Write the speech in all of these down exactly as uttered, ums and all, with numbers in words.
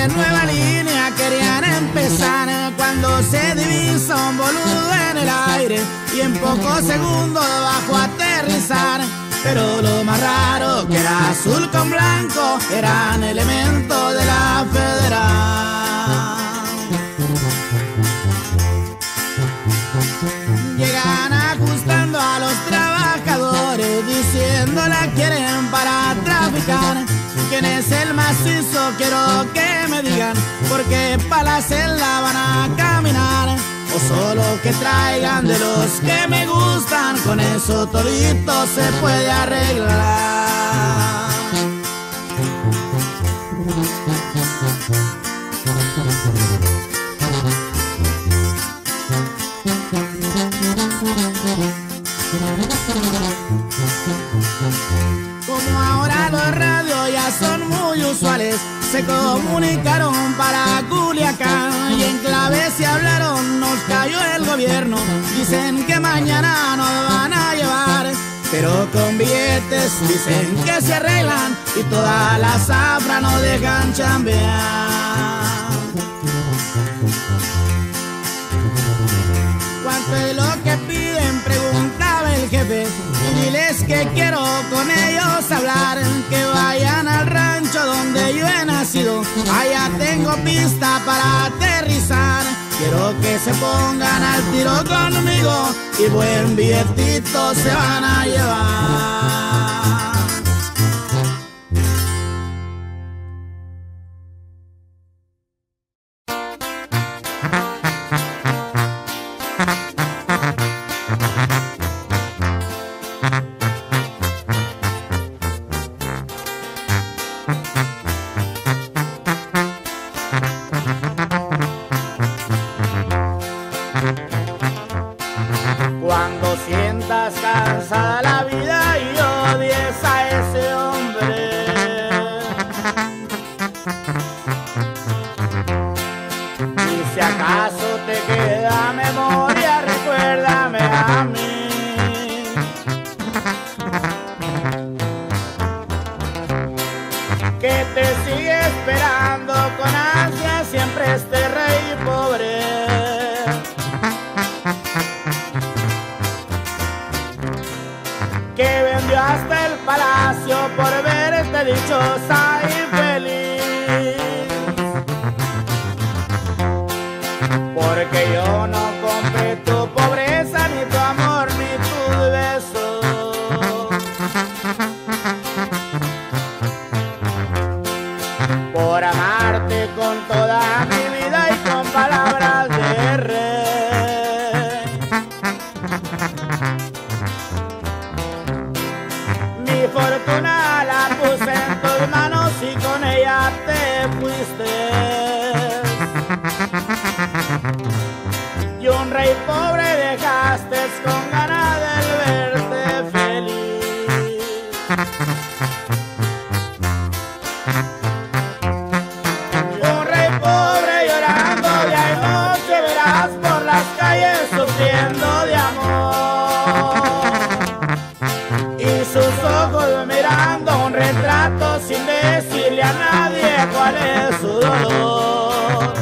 de nueva línea querían empezar cuando se divisó un boludo en el aire y en pocos segundos bajó a aterrizar. Pero lo más raro que era azul con blanco eran elementos de la federal. Llegan ajustando a los trabajadores diciendo la quieren para traficar. ¿Quién es el macizo? Quiero que me digan, porque pa' la celda van a caminar. O solo que traigan de los que me gustan, con eso todito se puede arreglar. Como ahora los radios ya son muy usuales, se comunicaron para Culiacán y en clave se hablaron, nos cayó el gobierno. Dicen que mañana nos van a llevar, pero con billetes dicen que se arreglan y toda la zafra nos dejan chambear. ¿Cuánto es lo que piden? Preguntaba el jefe. Diles que quiero con ellos hablar, que vayan al rancho donde yo he nacido. Allá tengo pista para aterrizar. Quiero que se pongan al tiro conmigo y buen billetito se van a llevar. Cuando sientas cansada la vida y odies a ese hombre, y si acaso te queda memoria, recuérdame a mí. Que te sigue esperando con ansia siempre este rey pobre. Que vendió hasta el palacio por verte dichosa y feliz. Porque yo no compré tu pobreza, ni tu amor, ni tu beso. Por amarte con toda mi vida y con palabras de rey. Mi fortuna la puse en tus manos y con ella te fuiste. Y un rey pobre dejaste con ganas de verte feliz. Y un rey pobre llorando día y noche verás por las calles sufriendo de amor. Y sus ojos mirando un retrato sin decirle a nadie cuál es su dolor.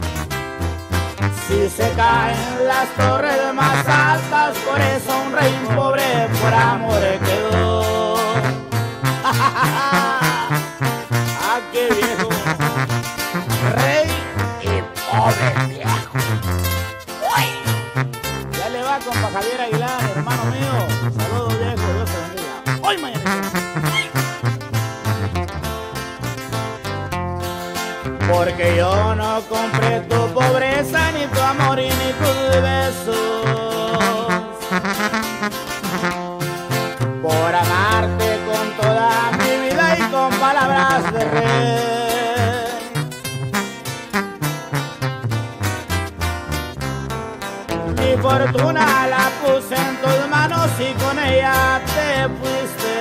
Si se caen las torres más altas, por eso un rey pobre por amor quedó. ¡Ah, qué viejo! Rey y pobre viejo. ¡Uy! Ya le va, compa Javier Aguilar, hermano mío. Saludos, viejo, Dios te bendiga. ¡Hoy mañana! Porque yo no compré tu pobreza, ni tu amor y ni tus besos. Por amarte con toda mi vida y con palabras de rey. Mi fortuna la puse en tus manos y con ella te fuiste.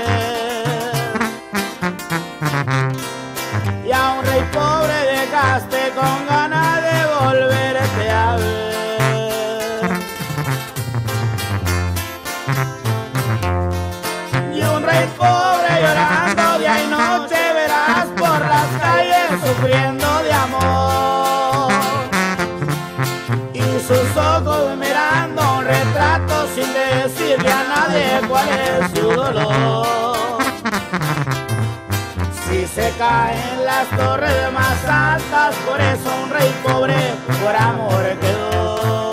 Y a un rey pobre dejaste con ganas de volverte a ver. Y un rey pobre llorando día y noche verás por las calles sufriendo de amor. cuál es su dolor. Si se caen las torres más altas, por eso un rey pobre por amor quedó.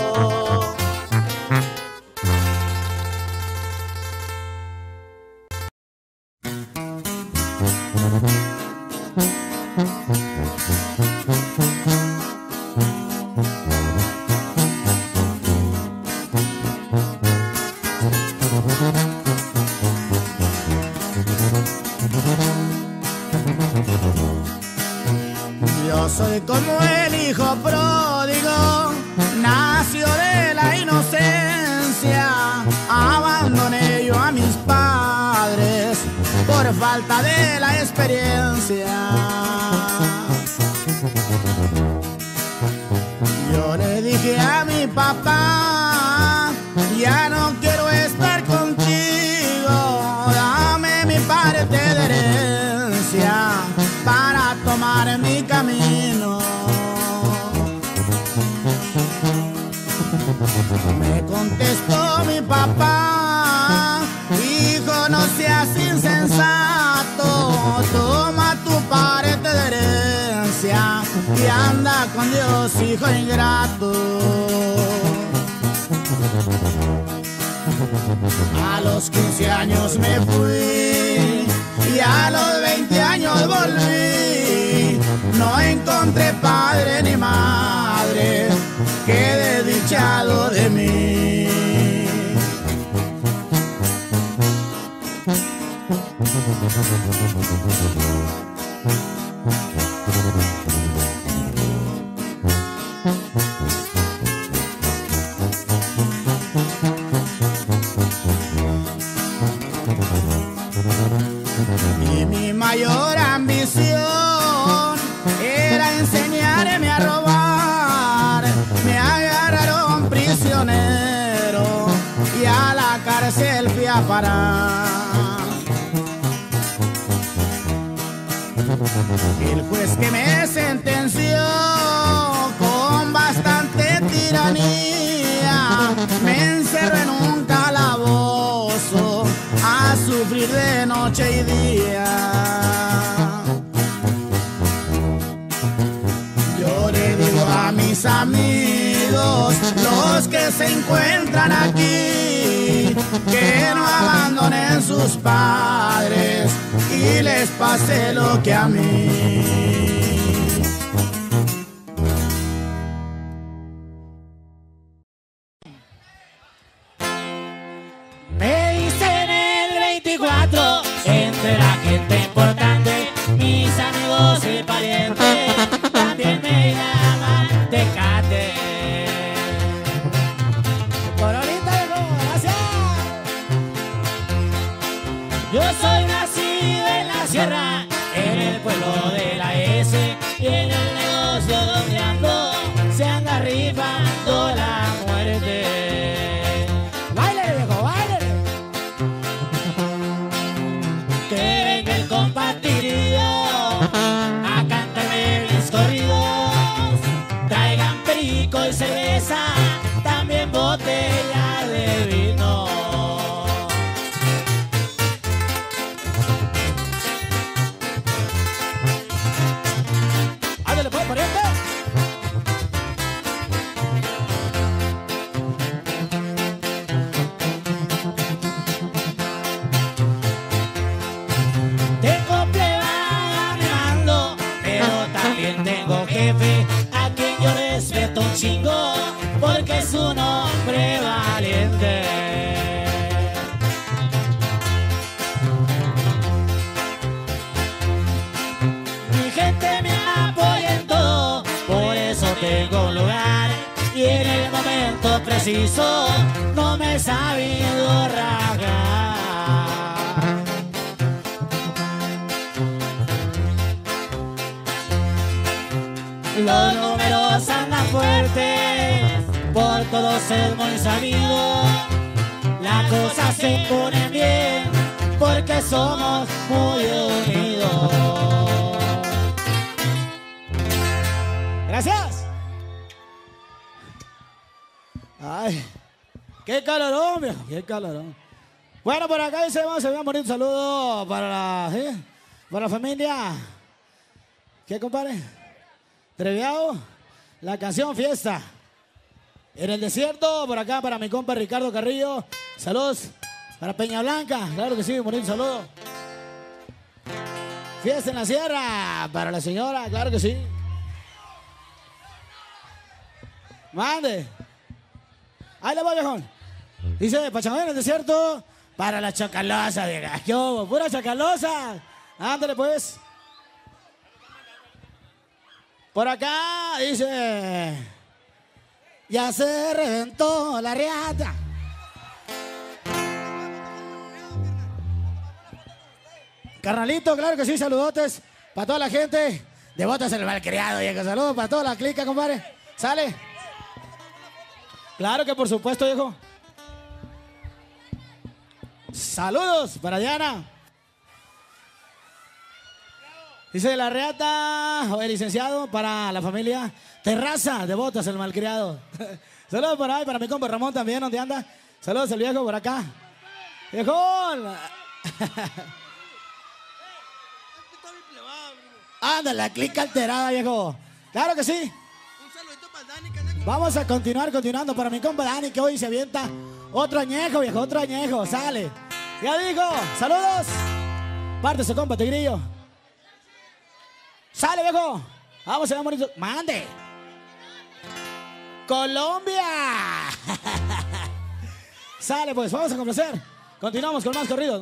Yo soy como el hijo pródigo, nació de la inocencia. Abandoné yo a mis padres por falta de la experiencia. Yo le dije a mi papá, ya no quiero estar contigo, dame mi parte de herencia para tomar mi camino. Me contestó mi papá, hijo, no seas insensato, toma tu parte de herencia y anda con Dios, hijo ingrato. A los quince años me fui y a los veinte años volví. No encontré padre ni madre, quedé desdichado de mí. Y mi mayor ambición era enseñarme a robar. Me agarraron prisionero y a la cárcel fui a parar. El juez que me sentenció con bastante tiranía me encerró en un calabozo a sufrir de noche y día. Yo le digo a mis amigos, los que se encuentran aquí, que no abandonen sus padres y les pase lo que a mí. Me dicen el veinticuatro, entre la gente importante, mis amigos y parientes, también me llaman Tecate. Coronita de Rojo, gracias. Yo soy nacido en la sierra, en el pueblo de la S, y en el negocio donde ando, se anda rifando la muerte. ¡Baile, viejo, baile! Que venga el compartido a cantarme mis corridos, traigan perico y cerveza, también botella de vino. ¡Ándale, pues, pariente! Tengo plebada, me mando, pero también tengo jefe, a quien yo respeto un chingo, porque es un hombre valiente. Mi gente me apoya en todo, por eso tengo un lugar, y en el momento preciso no me he sabido rajar. Los números andan fuertes, por todos es muy sabido. Las cosas se ponen bien, porque somos muy unidos. Gracias. Ay, qué calorón, viejo, qué calorón. Bueno, por acá dice, vamos a enviar un bonito saludo para la, ¿sí? para la familia. ¿Qué, compadre? Treviao, la canción Fiesta. En el desierto, por acá para mi compa Ricardo Carrillo. Saludos para Peña Blanca, claro que sí, un bonito saludo. Fiesta en la sierra, para la señora, claro que sí. Mande. Ahí le voy, viejón. Dice, Pachamama en el desierto, para la chacalosa, vieja. ¿Qué hubo? Pura chacalosa. Ándale, pues. Por acá, dice, ya se reventó la riata. Carnalito, claro que sí, saludotes para toda la gente de Botas el Malcriado, viejo. Saludos para toda la clica, compadre. ¿Sale? Claro que por supuesto, viejo. Saludos para Diana. Dice la reata, o el licenciado, para la familia Terraza de Botas el Malcriado. Saludos por ahí, para mi compa Ramón también, ¿dónde anda? Saludos al viejo por acá. ¡Viejón! Anda, la clica alterada, viejo. Claro que sí. Un saludito para Dani que anda con... Vamos a continuar, continuando para mi compa Dani, que hoy se avienta otro añejo, viejo, otro añejo. Sale. Ya dijo, saludos. Parte su compa Tigrillo. Sale, viejo. Vamos a ver bonito. Mande. Colombia. Sale, pues, vamos a complacer. Continuamos con más corridos.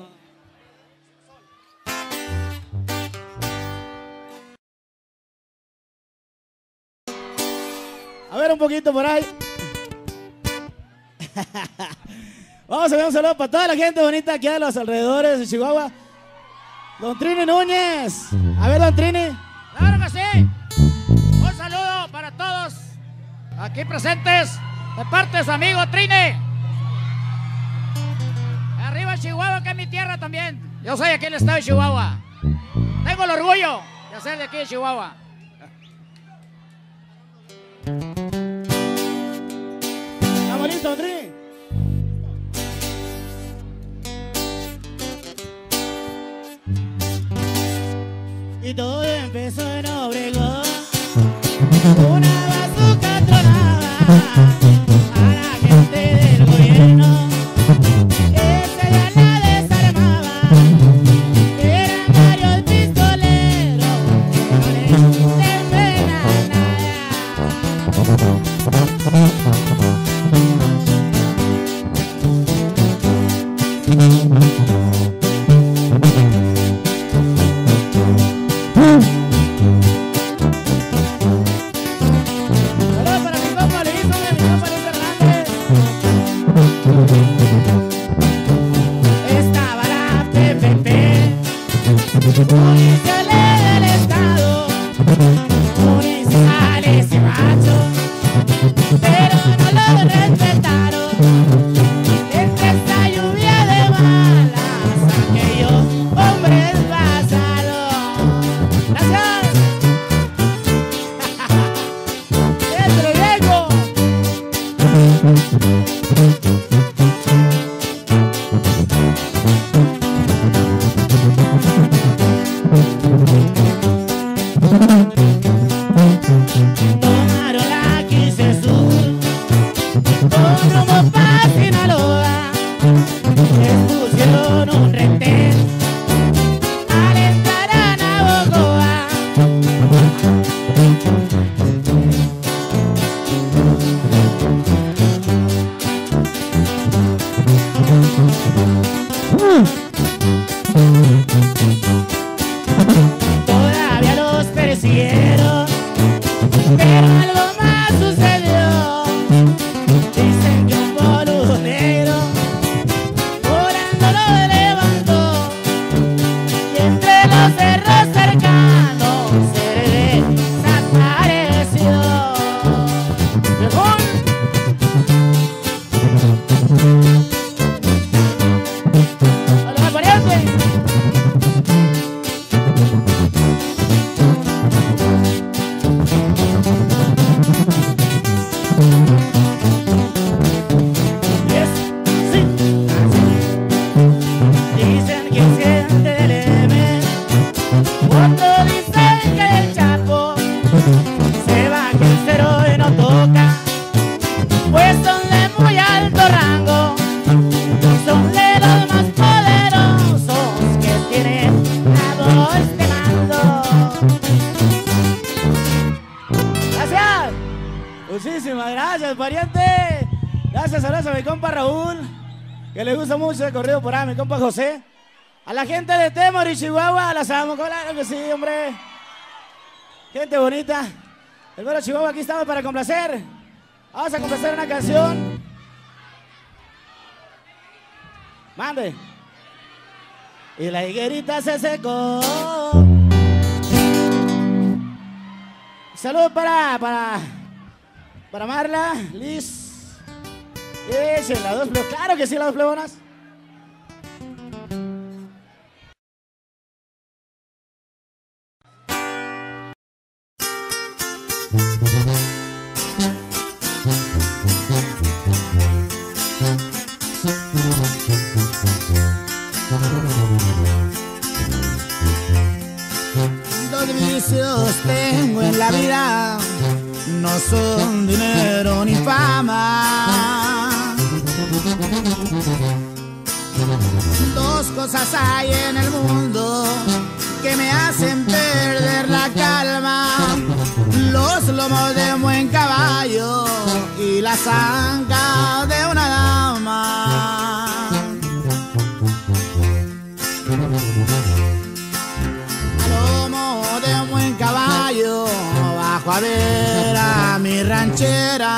A ver un poquito por ahí. Vamos a ver un saludo para toda la gente bonita aquí a los alrededores de Chihuahua. Don Trini Núñez. A ver, Don Trini. Claro que sí. Un saludo para todos aquí presentes de parte de su amigo Trini. Arriba Chihuahua, que es mi tierra también. Yo soy aquí en el estado de Chihuahua. Tengo el orgullo de ser de aquí de Chihuahua. ¿Estamos listos, Trini? Y todo empezó en Obregón. Una bazooka tronaba a la gente del gobierno. Ese día la desarmaba. Eran varios pistoleros que no les temblaba municipales del estado, municipales y machos, pero no lo respetaron. Entre esta lluvia de balas, aquellos hombres pasaron. Gracias. ¡Dentro, viejo! Tomaron la quince Sur con rumbo pa' Sinaloa. Les pusieron un retén al entrar a Navojoa. Todavía los persiguieron Muchísimas gracias, pariente. Gracias, abrazo a mi compa Raúl, que le gusta mucho el corrido por ahí, mi compa José. A la gente de Temoris, Chihuahua, las amo, claro que sí, hombre. Gente bonita. El bueno Chihuahua, aquí estamos para complacer. Vamos a complacer una canción. Mande. Y la higuerita se secó. Saludos para, para, para Marla, Liz. Y las dos plebonas. Claro que sí, las dos plebonas. Dos vicios tengo en la vida, no son dinero ni fama. Dos cosas hay en el mundo que me hacen perder la calma: los lomos de un buen caballo y las ancas de una dama. Caballo, bajo a ver a mi ranchera.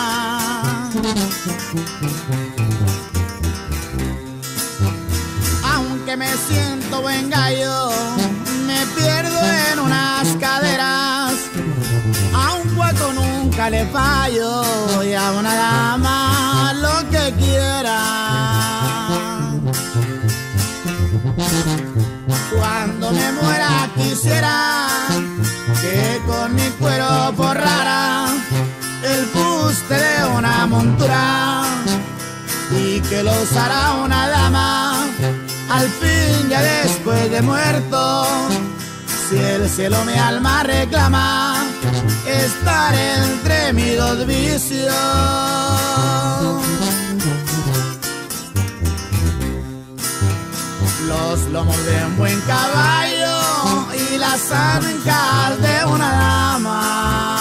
Aunque me siento buen gallo, me pierdo en unas caderas. A un cuatro nunca le fallo y a una dama lo que quiera. Cuando me muera quisiera que con mi cuero forrara el fuste de una montura y que lo usara una dama al fin ya después de muerto. Si el cielo mi alma reclama estar entre mis dos vicios, los lomos de un buen caballo y las ancas de una dama.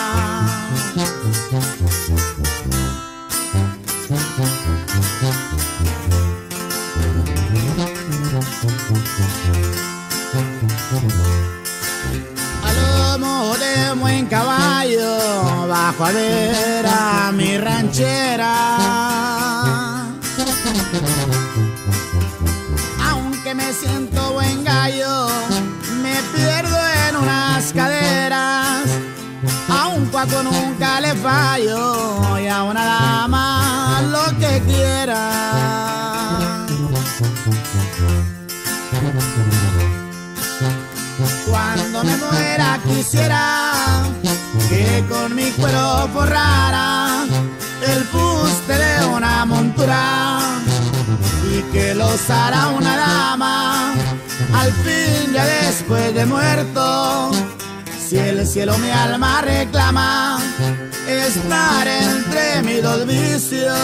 A lomo de un buen caballo bajo a ver a mi ranchera. Aunque me siento buen gallo, me pierdo en unas caderas. A un cuaco nunca le fallo y a una dama lo que quiera. Cuando me muera quisiera que con mi cuero forrara el fuste de una montura y que lo usara una dama al fin ya después de muerto. Si el cielo mi alma reclama estar entre mis dos vicios,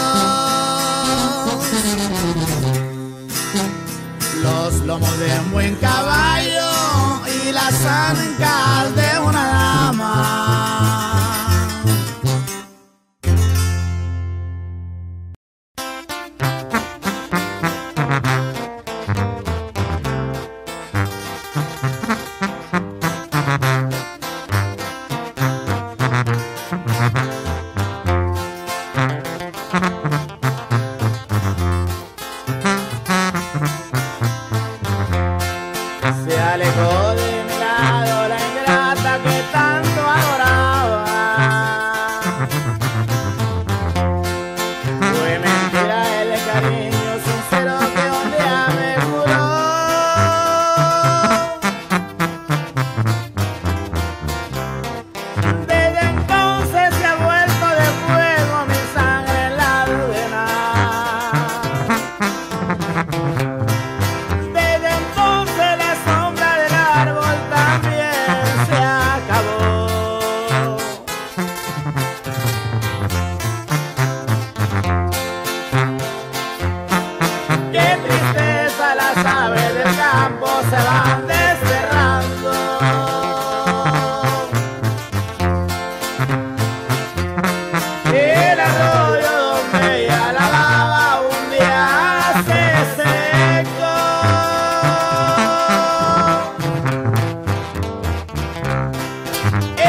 los lomos de un buen caballo y las ancas de una dama. Se alejó de mi lado la ingrata que tanto adoraba. Fue mentira el cariño sincero que un día me juró. Desde entonces se ha vuelto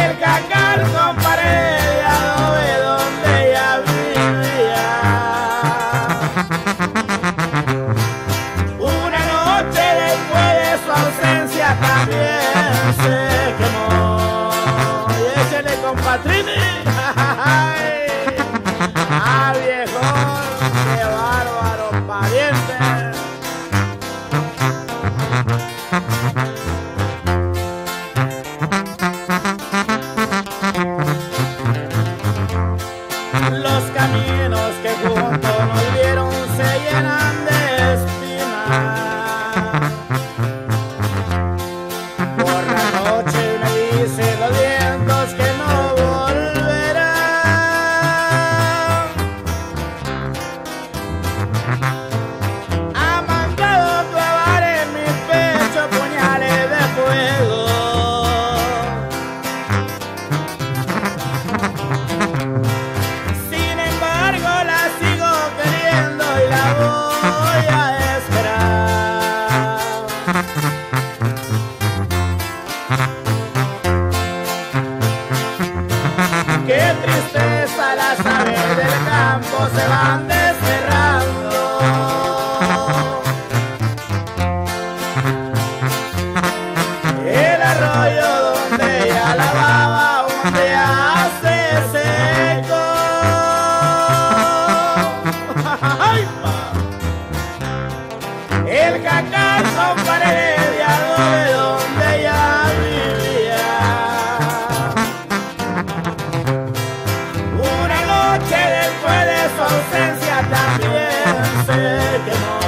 el jacal con pared de adobe donde ella vivía. Una noche después de su ausencia también se quemó. Y échale con Patrini. ¡Ah, viejo! ¡Qué bárbaro, pariente! Los caminos que juntos nos vieron se llenan de espinas. Por la noche me dicen los vientos que no volverán. Ha mandado clavar en mi pecho puñales de fuego. Sin embargo la sigo queriendo y la voy a esperar. Qué tristeza, las aves del campo se van desterrando. El arroyo donde ella lavaba un día se secó. ¡Ay, pa! El jacal con pared de adobe donde ella vivía. Una noche después de su ausencia también se quemó.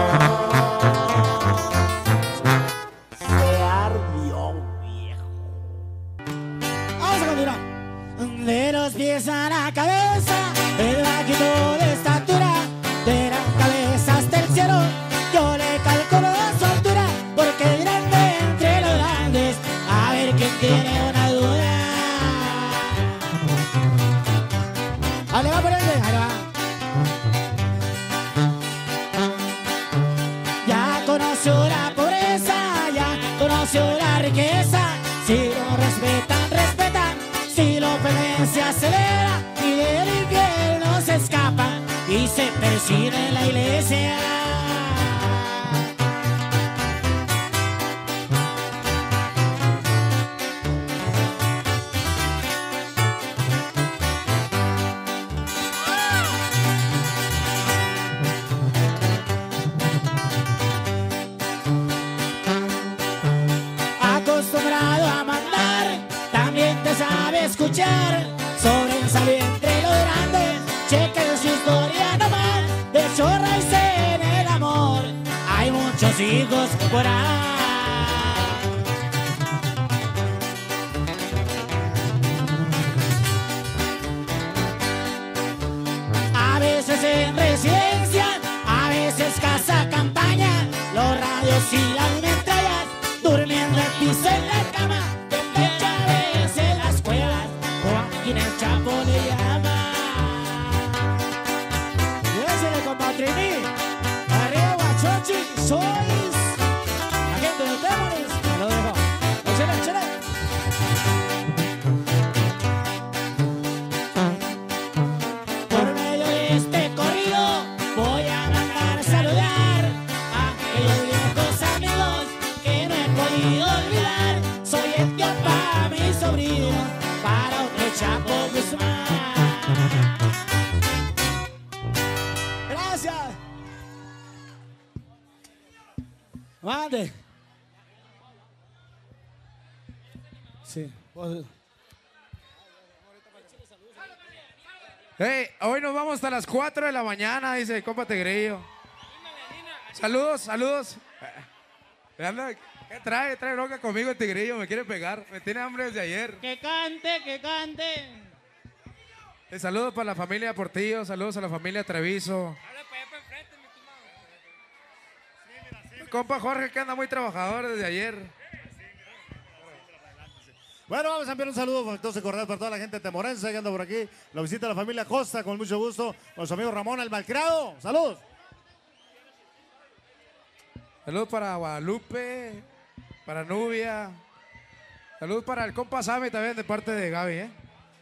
Se ardió, viejo. Vamos a continuar. De los pies a la cabeza, el bajito de estatura, de la cabeza hasta el cielo, yo le calculo su altura, porque es grande entre los grandes, a ver quién tiene una duda. Ahí le va por el de, ahí le va. Ya conoció la pobreza, ya conoció la riqueza, si lo respetan, respetan, si lo ofenden se acelera y del infierno se escapa y se persigue en la iglesia. Acostumbrado a mandar, también te sabe escuchar, sobresaliente entre los grandes, chequen su historia nomás, de chorra y se en el amor, hay muchos hijos por ahí. A veces en residencia, a veces casa campaña, los radios y las metrallas, durmiendo al piso en la cama, de a veces las cuevas, Joaquín el Chapo le llama. Désele con Patrini, arriba Guachochi, sois la gente de los demonios, me lo dejo, échale, échale. Por medio de este corrido voy a mandar a saludar a aquellos viejos amigos que no he podido olvidar. Soy el tío para mi sobrino, para otro Chapo Guzmán. Gracias. Mande. Sí. Hey, hoy nos vamos hasta las cuatro de la mañana, dice el compa Tigrillo. Saludos, saludos. Eh, ¿Qué trae? Trae bronca conmigo el Tigrillo, me quiere pegar. Me tiene hambre desde ayer. Que cante, que cante. Eh, saludos para la familia Portillo, saludos a la familia Treviso. El compa Jorge que anda muy trabajador desde ayer. Bueno, vamos a enviar un saludo entonces cordial para toda la gente temorense que anda por aquí. La visita de la familia Costa, con mucho gusto. Con su amigo Ramón el Malcriado. Saludos. Saludos para Guadalupe, para Nubia, Saludos para el compa Sammy también de parte de Gaby, ¿eh?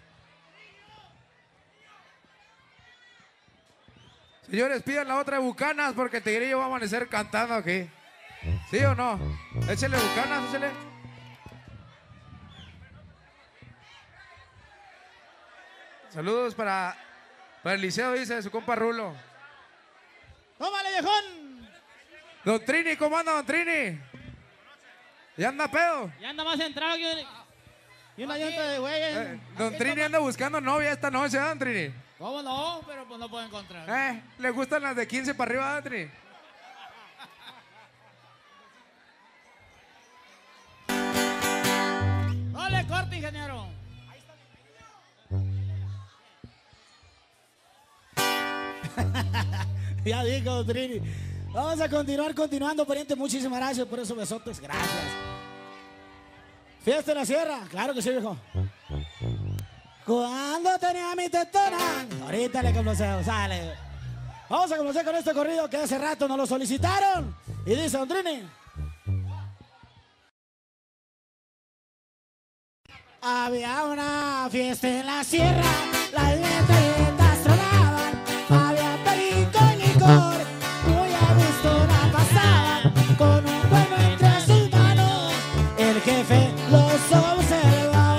Señores, pidan la otra de Bucanas porque el tigrillo va a amanecer cantando aquí. ¿Sí o no? Échale Bucanas, échale. Saludos para, para el liceo, dice su compa Rulo. ¡Tómale, viejón! Don Trini, ¿cómo anda, Don Trini? ¿Ya anda pedo? Ya anda más centrado que... Y una llanta de güey. Eh, don Trini anda buscando novia esta noche, ¿eh, Don Trini? ¿Cómo no? Pero pues no puedo encontrar. Eh, ¿le gustan las de quince para arriba, Don Trini? No le corte, ingeniero. Ya dijo, Don Trini. Vamos a continuar, continuando, pariente. Muchísimas gracias por esos besotes. Gracias. Fiesta en la sierra. Claro que sí, viejo. Cuando tenía mi tetona. Ahorita le complacemos, sale. Vamos a complacer con este corrido que hace rato nos lo solicitaron. Y dice, Don Trini. Había una fiesta en la sierra. Las metralletas tronaban. Había perico y licor. Muy a gusto la pasaban. Con un cuerno entre sus manos. El jefe los observaba.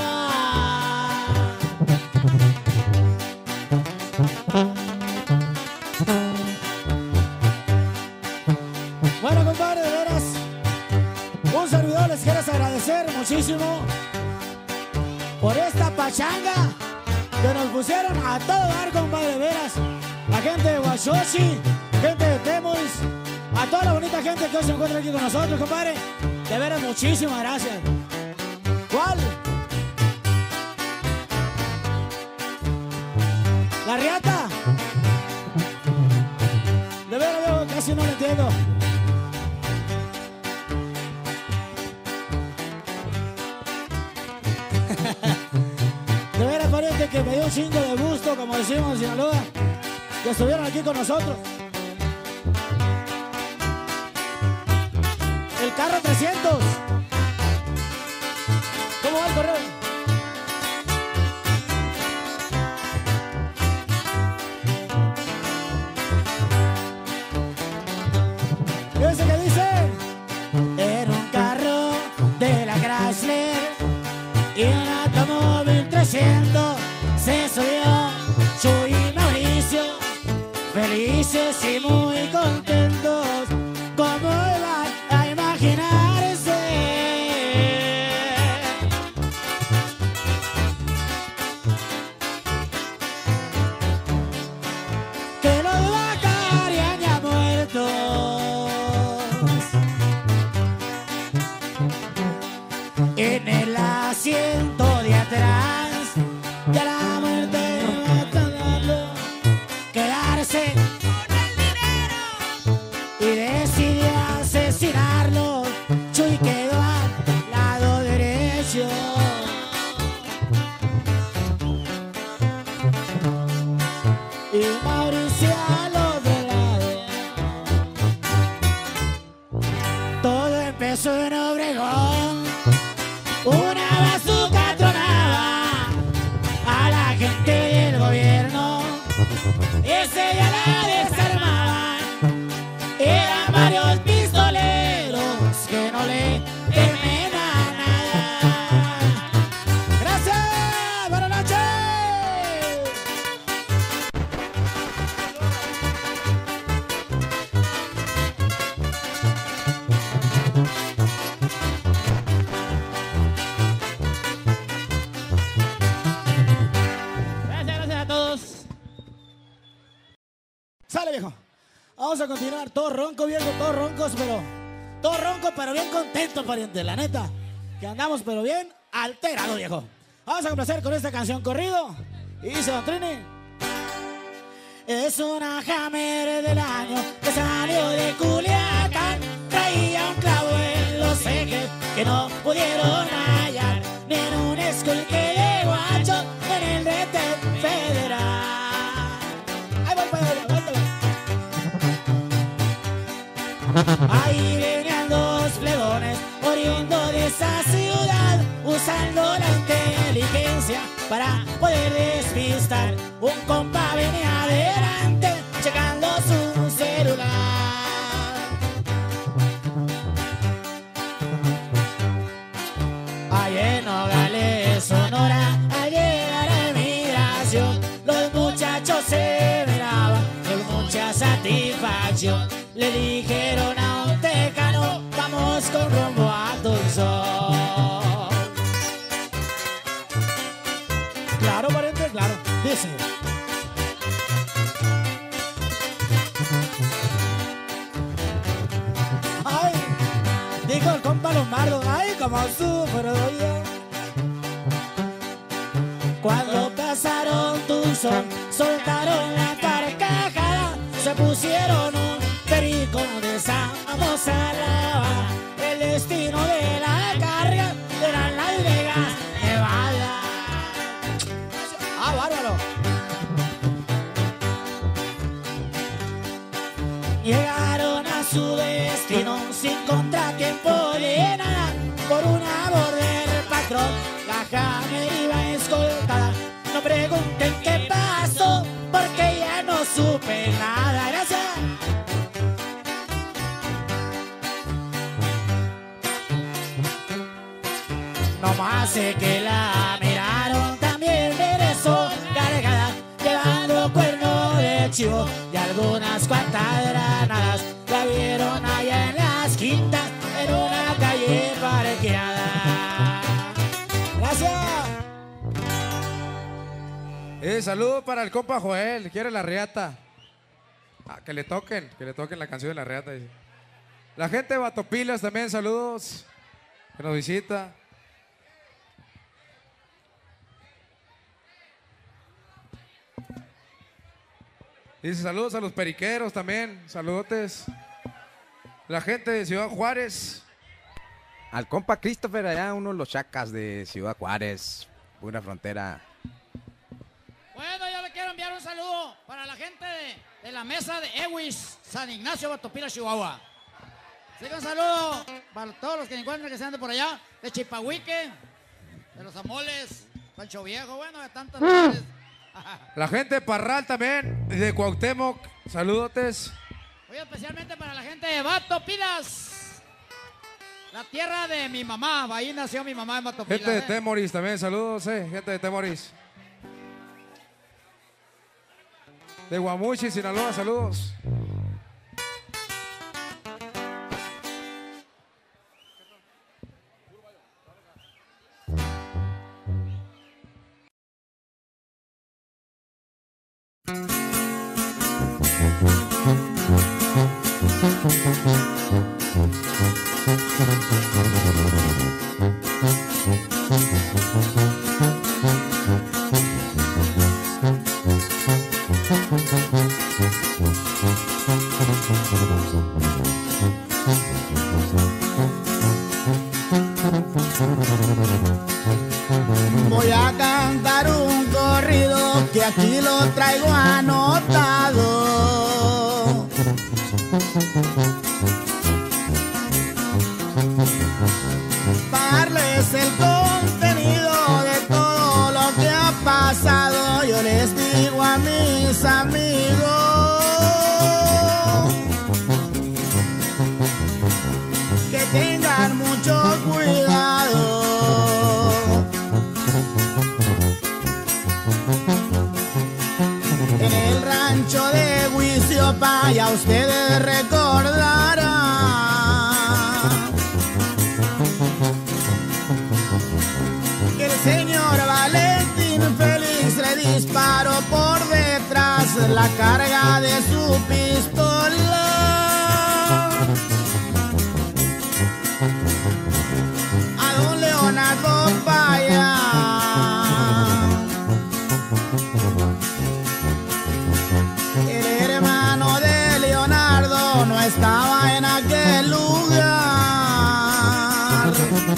Bueno, compadre, de veras, un servidor les quiero agradecer muchísimo por esta pachanga que nos pusieron a todo dar, compadre, de veras. La gente de Huachochi, gente de Temuis, a toda la bonita gente que hoy se encuentra aquí con nosotros, compadre. De veras, muchísimas gracias. ¿Cuál? ¿La riata? De veras, viejo, casi no lo entiendo. De veras, pariente, que me dio un chingo de gusto, como decimos en Sinaloa, que estuvieron aquí con nosotros. El carro trescientos. ¿Cómo va el correo? Ese que dice: era un carro de la Chrysler y un automóvil trescientos. Se subió Chuy y Mauricio, felices y muy contentos. ¿Cómo iban a imaginarse que los bajarían ya muertos en el asiento de atrás? Ya la muerte va tratando quedarse con el dinero y decidió asesinarlo. Chuy quedó al lado derecho y Mauricio al otro lado. Todo empezó en Obregón. Una bazuca tronaba a la gente del gobierno. Ese ya la desarmaban. Eran varios pistoleros que no le temen a nada. Gracias, buenas noches. Gracias, gracias a todos. Sale, viejo. Vamos a continuar. Todos roncos, viejo, todos roncos, pero... Todos roncos, pero bien contentos, pariente. La neta, que andamos, pero bien alterados, viejo. Vamos a complacer con esta canción corrido. Y dice, Don Trini: es una Hammer del año que salió de Culiacán. Traía un clavo en los ejes que no pudieron hallar, ni en un esculque de guacho, ni en el D T federal. Ahí voy, voy, voy, voy, voy. Ahí venían dos plegones oriundo de esa ciudad, usando para poder despistar. Un compa venía adelante checando su celular. Allá en Nogales, Sonora, al llegar a inmigración, los muchachos se miraban con mucha satisfacción. Le dijeron a un tecano, vamos con rumbo a Tucson. Claro, pariente, claro, dice. Ay, dijo el compa Lombardo, ay, como sufro yo. Cuando pasaron Tucson, soltaron la carcajada, se pusieron un perico de Samos a La Habana. El destino de la carga era Las Vegas, Nevada. ¡Ah, bárbaro! Llegaron a su destino sin contratiempo de nada. Por una border patrón, la Hammer iba escoltada. No pregunten qué pasó, porque ya no supe nada. Gracias. Nomás sé que la miraron, también regresó cargada, llevando cuerno de chivo y algunas cuantas granadas. La vieron allá en las quintas, en una calle parqueada. Gracias. Eh, saludo para el compa Joel, quiere la riata. Ah, que le toquen, que le toquen la canción de la riata. Dice. La gente de Batopilas también, saludos, que nos visita. Dice saludos a los periqueros también, saludotes. La gente de Ciudad Juárez. Al compa Christopher allá, uno de los chacas de Ciudad Juárez, una frontera. Bueno, yo le quiero enviar un saludo para la gente de, de la mesa de Ewis, San Ignacio, Batopila, Chihuahua. Así que un saludo para todos los que encuentren que se anden por allá, de Chipahuique, de Los Amoles, Pancho Viejo, bueno, de tantos lugares. La gente de Parral también, de Cuauhtémoc, saludotes. Hoy especialmente para la gente de Batopilas, la tierra de mi mamá, ahí nació mi mamá en Batopilas. Gente de eh. Temoris también, saludos, eh, gente de Temoris. De Guamuchi, Sinaloa, saludos. Voy a cantar un corrido que aquí lo traigo anotado. Para darles el contenido de todo lo que ha pasado, yo les digo a mis amigos que tengan mucho cuidado. En el rancho de Huiziopa ya ustedes recordarán que el señor Valentín Félix le disparó por detrás la carga de su pistola. A don Leonardo Paya, el hermano de Leonardo no estaba en aquel lugar.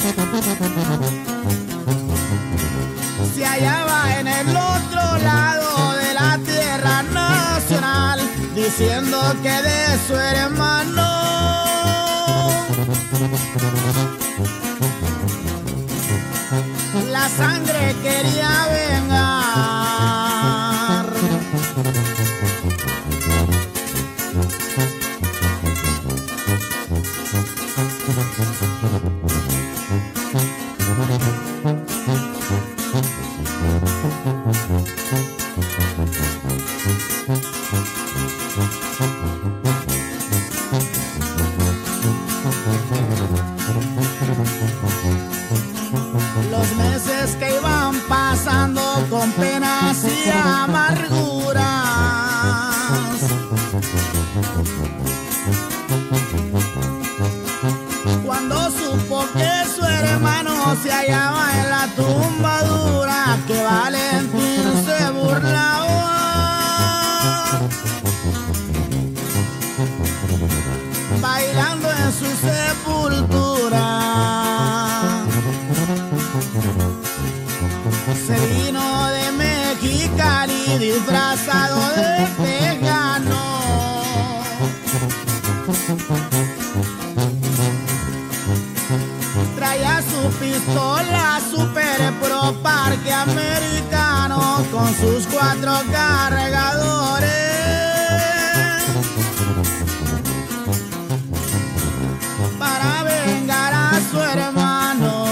Se hallaba en el otro lado de la tierra nacional, diciendo que de su hermano la sangre quería vengar. con penas y amarguras. Cuando supo que su hermano se hallaba en la tumba dura, que Valentín se burlaba, bailando en su sepultura, se vino de Mexicali disfrazado de tejano. Traía su pistola Super Pro Parque americano con sus cuatro cargadores. Para vengar a su hermano.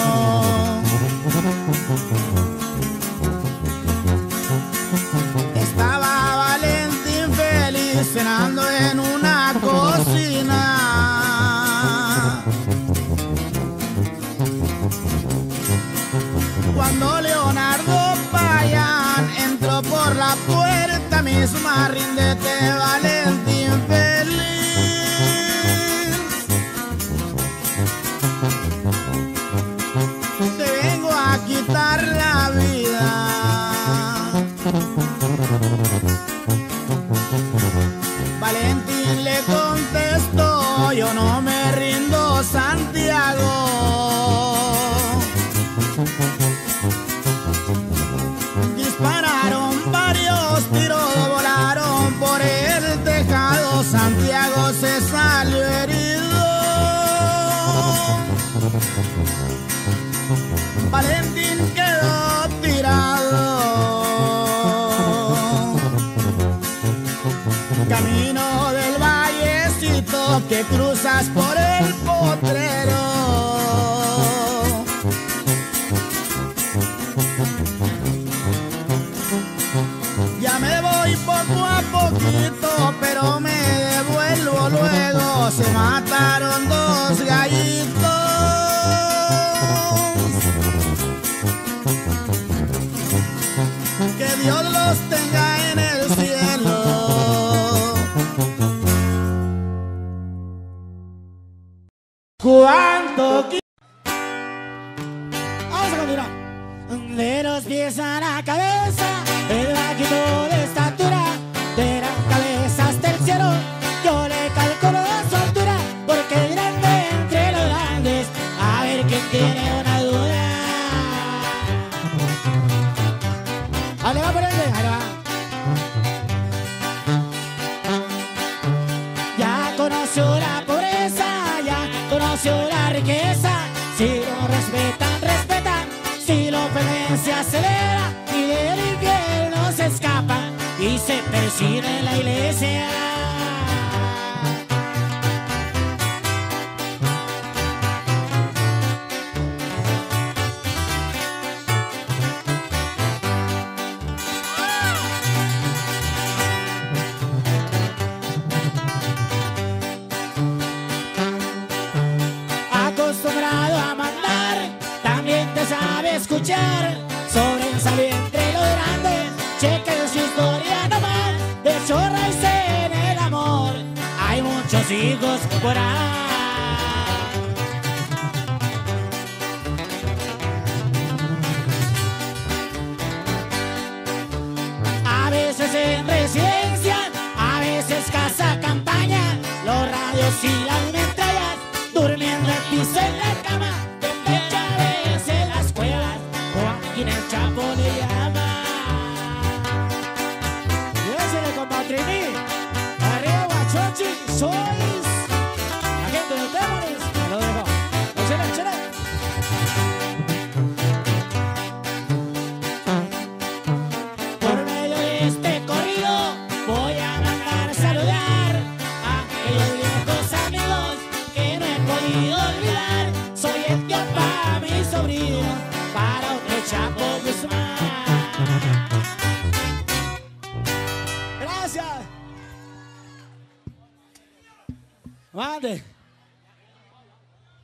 Estaba Valentín feliz cenando en una cocina. Cuando Leonardo Payán entró por la puerta misma, ríndete Valentín feliz. Te vengo a quitar la vida. Valentín le contestó, yo no me rindo, Santiago. Dispararon varios tiros, volaron por el tejado. Santiago se salió herido. Valentín quedó tirado. Camino del vallecito que cruzas por el potrero. Ya me voy poco a poquito, pero me devuelvo luego. Se mataron dos gallitos. Que Dios los tenga en el cielo. ¿Cuánto? Vamos a continuar. De los pies a la cabeza, el bajito de estatura, de la cabeza hasta el cielo, yo le calculo su altura, porque es grande entre los grandes, a ver quién tiene una duda. Ahí le va por el de, ahí va. Ya conoció la pobreza, ya conoció la riqueza, si lo respetan, respetan, si lo ofenden se acelera y del infierno se escapa y se persigue en la iglesia. Acostumbrado a mandar, también te sabe escuchar, sobresaliente entre los grandes, chequen su historia nomás, de chorra y se en el amor, hay muchos hijos por ahí. A veces en residencia, a veces casa campaña, los radios y las metrallas, durmiendo en piso en la cama, muchas veces las cuevas, Joaquín el Chapo le llama. Désele, compatrini, arriba Guachochi, sois la gente de Temoris, me lo dejo, échale, échale. Por medio de este corrido voy a mandar a saludar a aquellos viejos amigos que no he podido olvidar. Soy el tío para mi sobrino, para otro Chapo Guzmán. Gracias. Mande.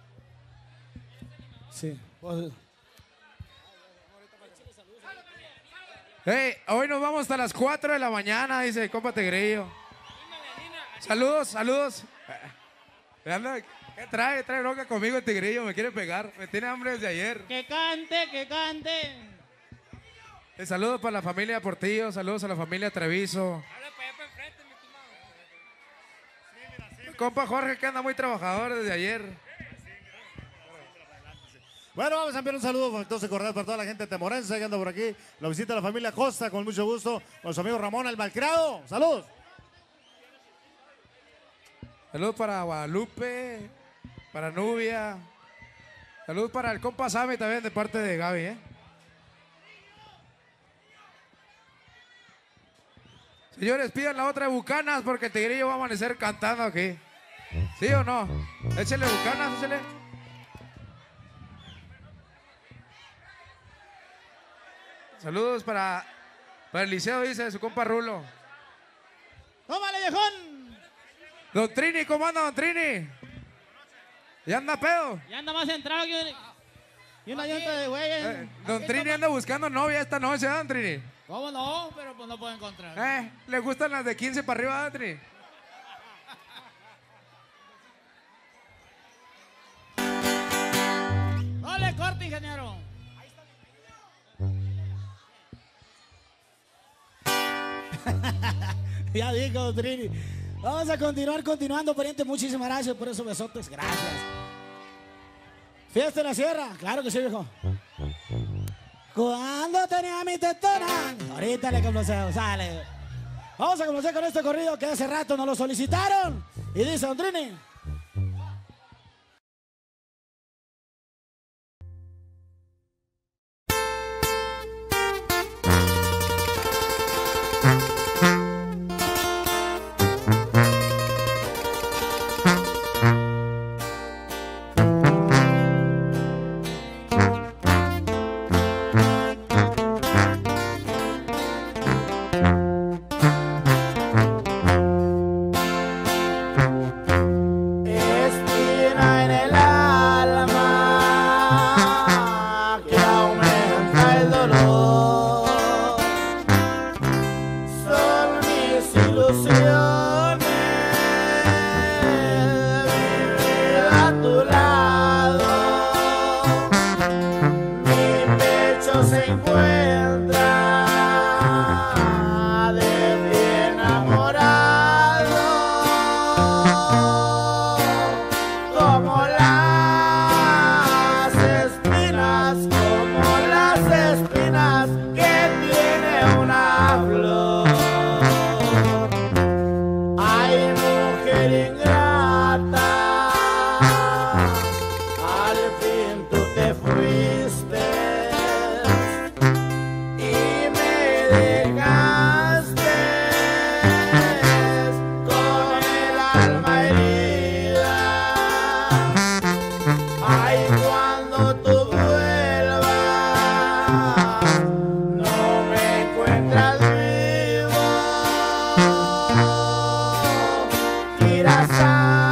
Sí. Hey, hoy nos vamos hasta las cuatro de la mañana, dice compa Tigrillo. Saludos, saludos. ¿Qué trae? Trae bronca conmigo el Tigrillo, me quiere pegar. Me tiene hambre desde ayer. Que cante, que cante. Eh, saludos para la familia Portillo, saludos a la familia Treviso. El compa Jorge que anda muy trabajador desde ayer. Bueno, vamos a enviar un saludo entonces cordial para toda la gente temorense que anda por aquí. La visita de la familia Costa con mucho gusto. Con su amigo Ramón el Malcriado. Saludos. Saludos para Guadalupe, para Nubia. Saludos para el compa Sammy también de parte de Gaby, ¿eh? Señores, pidan la otra de Bucanas porque el Tigrillo va a amanecer cantando aquí. ¿Sí o no? Échale Bucanas, échale. Saludos para, para el liceo, dice su compa Rulo. ¡Tómale, viejón! Don Trini, ¿cómo anda, Don Trini? ¿Ya anda pedo? Ya anda más centrado que un- Y una llanta de güeyes. Eh, don Trini anda buscando novia esta noche, ¿eh, Don Trini? ¿Cómo no? Pero pues no puedo encontrar. Eh, ¿le gustan las de quince para arriba, Don Trini? No le corte, ingeniero. Ya dijo, Trini. Vamos a continuar, continuando, pariente. Muchísimas gracias por esos besotes. Gracias. Fiesta en la sierra. Claro que sí, viejo. Cuando tenía mi tetona. Ahorita le complacemos, sale. Vamos a comenzar con este corrido que hace rato nos lo solicitaron. Y dice, don Trini. Espina en el alma que aumenta el dolor. Son mis ilusiones vivir a tu lado. Mi pecho se encuentra de ti enamorado. Como las espinas, como las espinas que tiene una flor. Ay, mujer ingrata, al fin tú te fuiste y me dejaste con el alma herida. Ay, cuando tú vuelvas, no me encuentras vivo. Irás a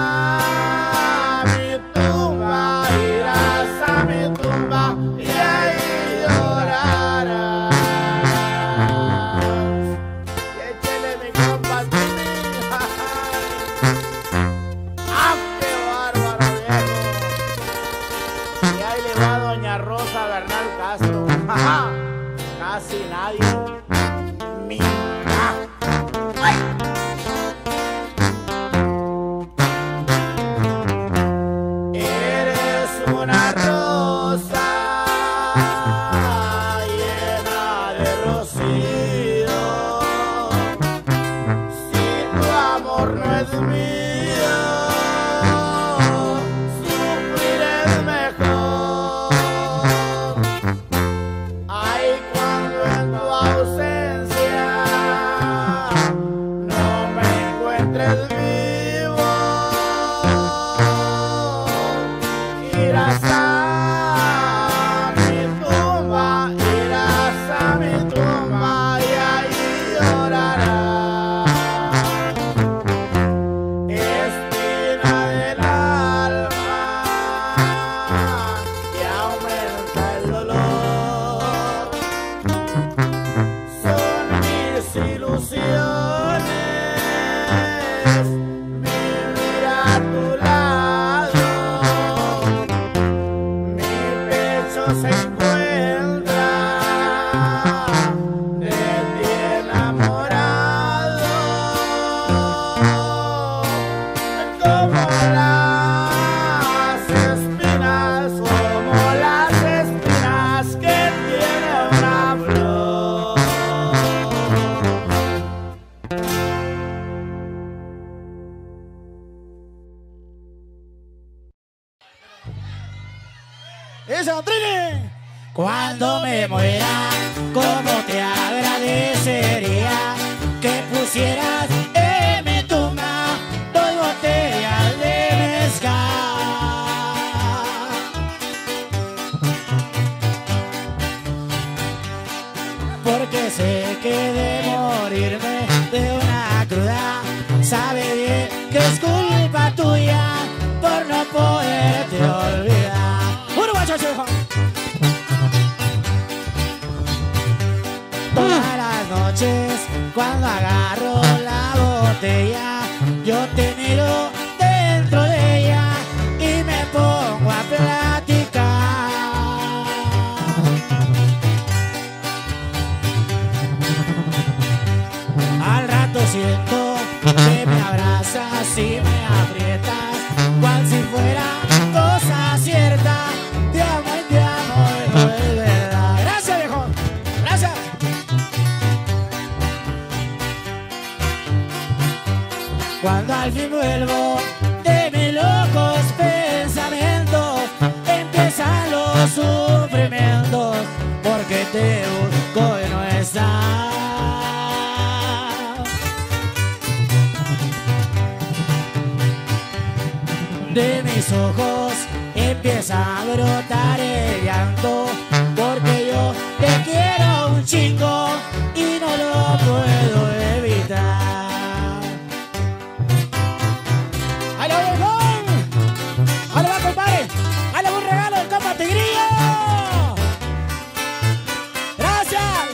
mi tumba, irás a mi tumba y ahí llorarás. Y échale mi compa Trini. ¡Ah, qué bárbaro, viejo! Y ahí le va doña Rosa Bernal Castro. ¡Ja! Casi nadie. Mira. ¡Ay! Eres una rosa llena de rocío. Si tu amor no es mío, sufrir es mejor. Ay, cuando en tu ausencia no me encuentres vivo, irás a mi tumba, irás a mi tumba y ahí llorarás. Cuando me muera, cómo te agradecería que pusieras en mi tumba dos botellas de mezcal. Porque sé que de morirme de una cruda, sabe bien que es culpa tuya por no poderte olvidar. ¡Uruguayo, chico! Todas las noches cuando agarro la botella, yo te miro dentro de ella y me pongo a platicar. Al rato siento que me abrazas y me aprietas, cual si fuera cosa cierta. Te amo y te amo y no es verdad. Gracias, viejo. Gracias. Cuando al fin vuelvo de mis locos pensamientos, empiezan los sufrimientos, porque te busco y no estás. De mis ojos empieza a brotar el llanto, porque yo te quiero un chingo y no lo puedo evitar. ¡Ahí lo voy! ¡Ahí lo va, compadre! ¡Ahí le voy un regalo del compa Tigrillo! ¡Gracias!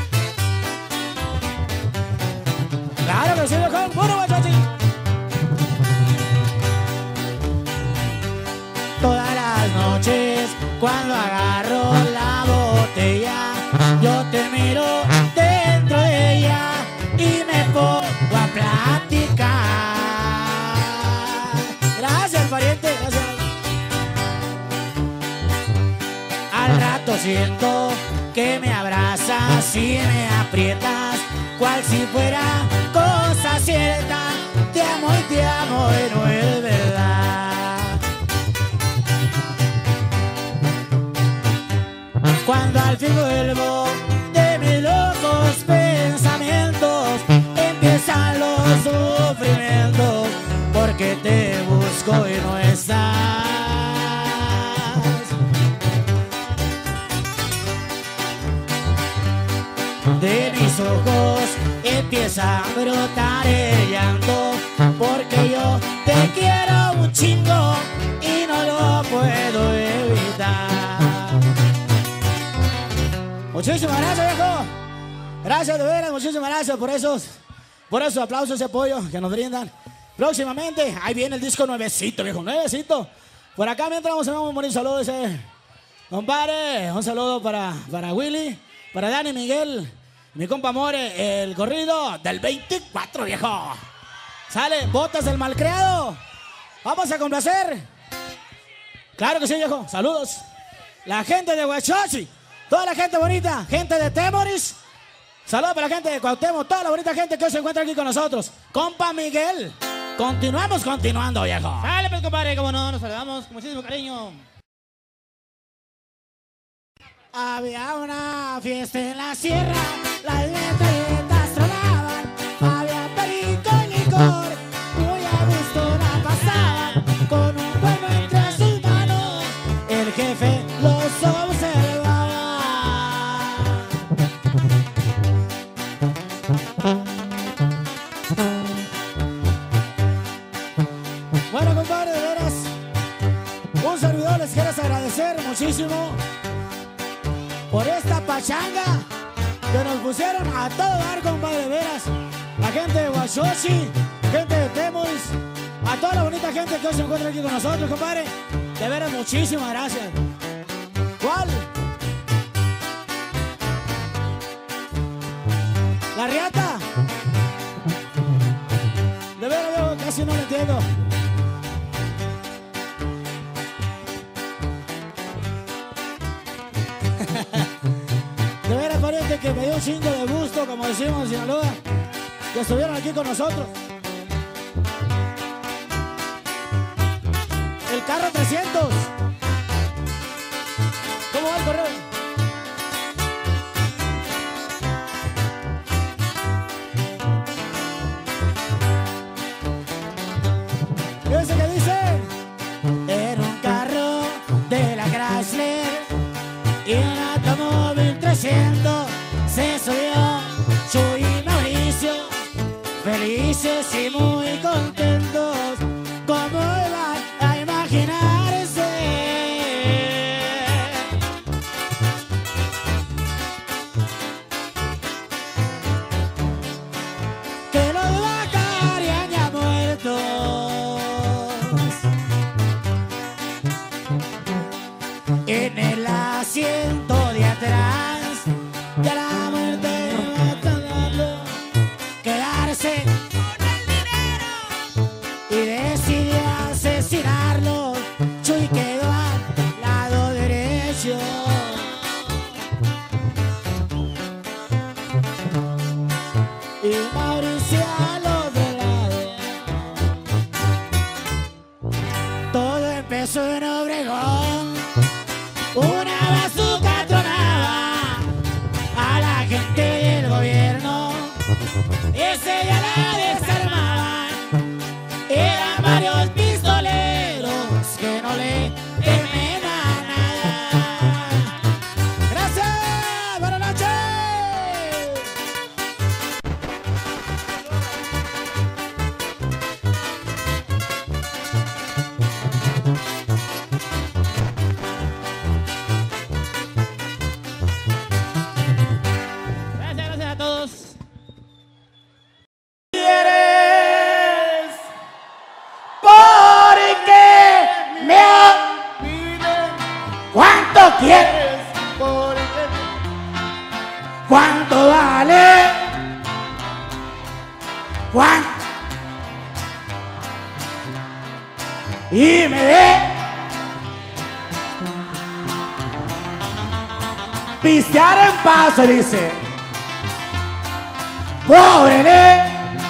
¡Claro que sí, viejo! ¡Puro guachachi! Todas las noches cuando agarro la botella, yo te miro dentro de ella y me pongo a platicar. Gracias, pariente, gracias. Al rato siento que me abrazas y me aprietas, cual si fuera cosa cierta. Te amo y te amo y no es verdad. Cuando al fin vuelvo de mis locos pensamientos, empiezan los sufrimientos, porque te busco y no estás. De mis ojos empieza a brotar el llanto, porque yo te quiero un chingo y no lo puedo evitar. Muchísimas gracias, viejo. Gracias de veras, muchísimas gracias por esos, por esos aplausos y apoyo que nos brindan. Próximamente, ahí viene el disco nuevecito, viejo, nuevecito. Por acá mientras vamos a dar un bonito saludo, ese compadre. Un saludo para, para Willy, para Dani Miguel, mi compa More, el corrido del veinticuatro, viejo. Sale, botas del malcriado. Vamos a complacer. Claro que sí, viejo. Saludos. La gente de Huachochi. Toda la gente bonita, gente de Temoris. Saludos para la gente de Cuauhtémoc, toda la bonita gente que hoy se encuentra aquí con nosotros. Compa Miguel, continuamos continuando, viejo. Dale, pues, compadre, como no, nos saludamos con muchísimo cariño. Había una fiesta en la sierra, las metralletas tronaban. Había perico y licor, muy a gusto la pasaban. Con un cuerno entre sus manos, el jefe los observaba. Bueno, compadre, de veras, un servidor les quiero agradecer muchísimo por esta pachanga que nos pusieron a todo dar, compadre, de veras. La gente de Huachochi, gente de Temoris, a toda la bonita gente que hoy se encuentra aquí con nosotros, compadre. De veras, muchísimas gracias. ¿Cuál? ¿La riata? De veras, viejo, casi no lo entiendo. De veras, pariente, que me dio un chingo de gusto, como decimos en Sinaloa, que estuvieron aquí con nosotros. El carro trescientos. ¿Cómo va el correo? ¿Y ese que dice? En un carro de la Chrysler y un automóvil trescientos se subió Chuy y Mauricio, felices y muy contentos, como iban a imaginarse que los bajarían ya muertos. En el asiento de atrás de la muerte matando, quedarse con el dinero y decidió asesinarlo. Chuy quedó al lado derecho y Mauricio al otro lado. Todo empezó en Obregón. Una bazuca tronaba a la gente del gobierno, ese ya la desarmaban. Eran varios pistoleros que no le temen a nada. Gracias, buenas noches. Gracias, gracias a todos. ¿Quieres? Porque me olviden. ¿Cuánto quieres? ¿Cuánto vale? ¿Cuánto? Y me ve pistear en paso, dice. Pobre le.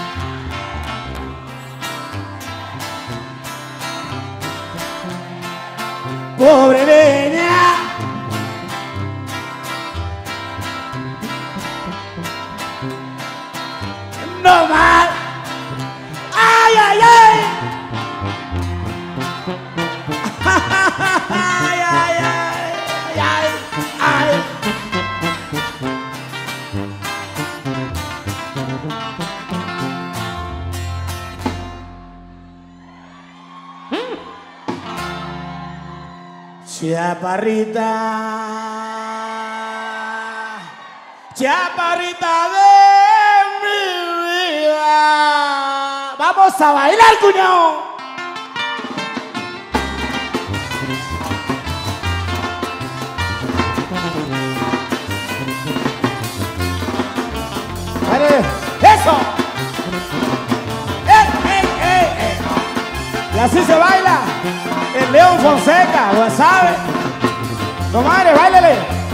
Pobre leña. No más. Ay, ay, ay. Ay, ay, ay, ay, ay. Chaparrita, chaparrita de mi vida. Vamos a bailar, cuñado. Vale, eso. ¡Eh, eh, eh, eh! Y así se baila. El León Fonseca, ¿lo sabe? Comadre, báilale.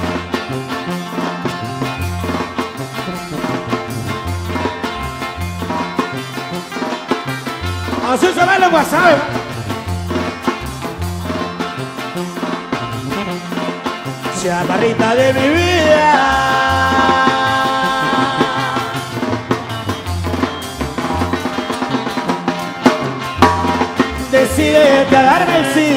Así se baila el Guasave. Chaparrita de mi vida. Decide darme el sí.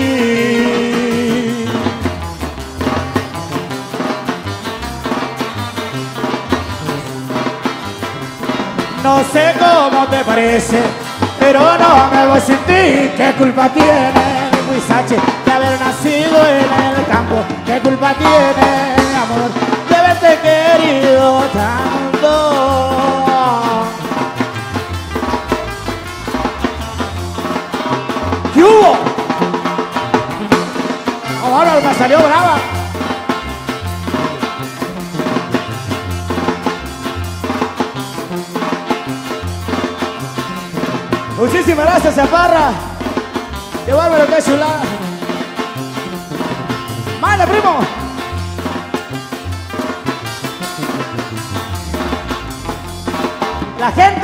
No sé cómo te parece, pero no me voy sin ti. ¿Qué culpa tiene mi Huizache de haber nacido en el campo? ¿Qué culpa tiene, amor, de haberte querido tanto? ¿Qué hubo? Ahora me salió brava. Muchísimas gracias, Chaparra. Qué bárbaro, qué chulada. ¡Mala, primo! La gente.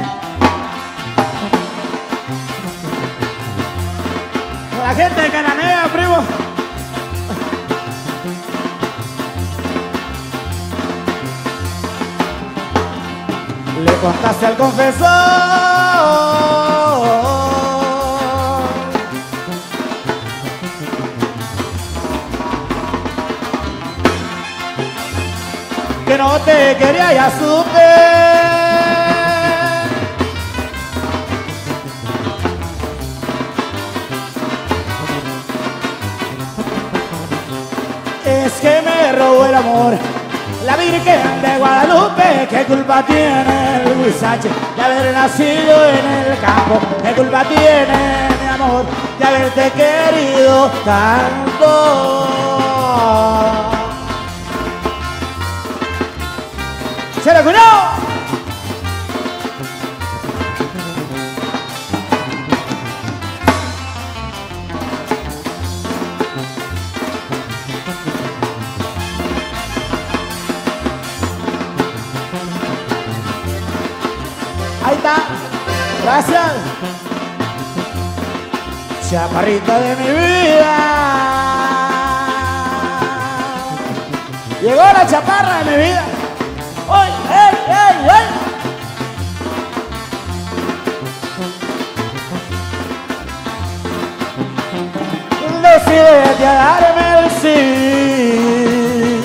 La gente de Cananea, primo. Le contaste al confesor que no te quería, ya supe. Es que me robó el amor la Virgen de Guadalupe. ¿Qué culpa tiene el Huizache de haber nacido en el campo? ¿Qué culpa tiene, mi amor, de haberte querido tanto? ¡Se lo cuidado! Ahí está, gracias. Chaparrita de mi vida. Llegó la chaparra de mi vida. ¡Ay, ay, ay, ay! Decídete a darme el sí.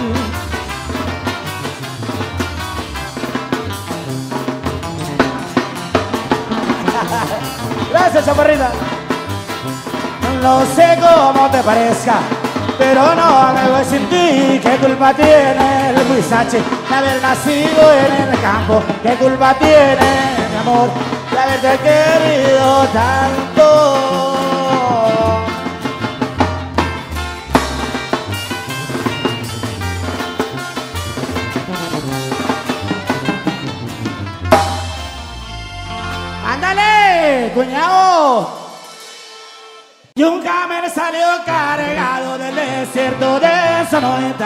Gracias, chaparrita. No sé cómo te parezca, pero no me voy sin ti. ¿Qué culpa tiene el Huizache de haber nacido en el campo? ¿Qué culpa tiene, mi amor, de haberte querido tanto? ¡Ándale, cuñado! Y un camel salió cargado del desierto de Sonoita.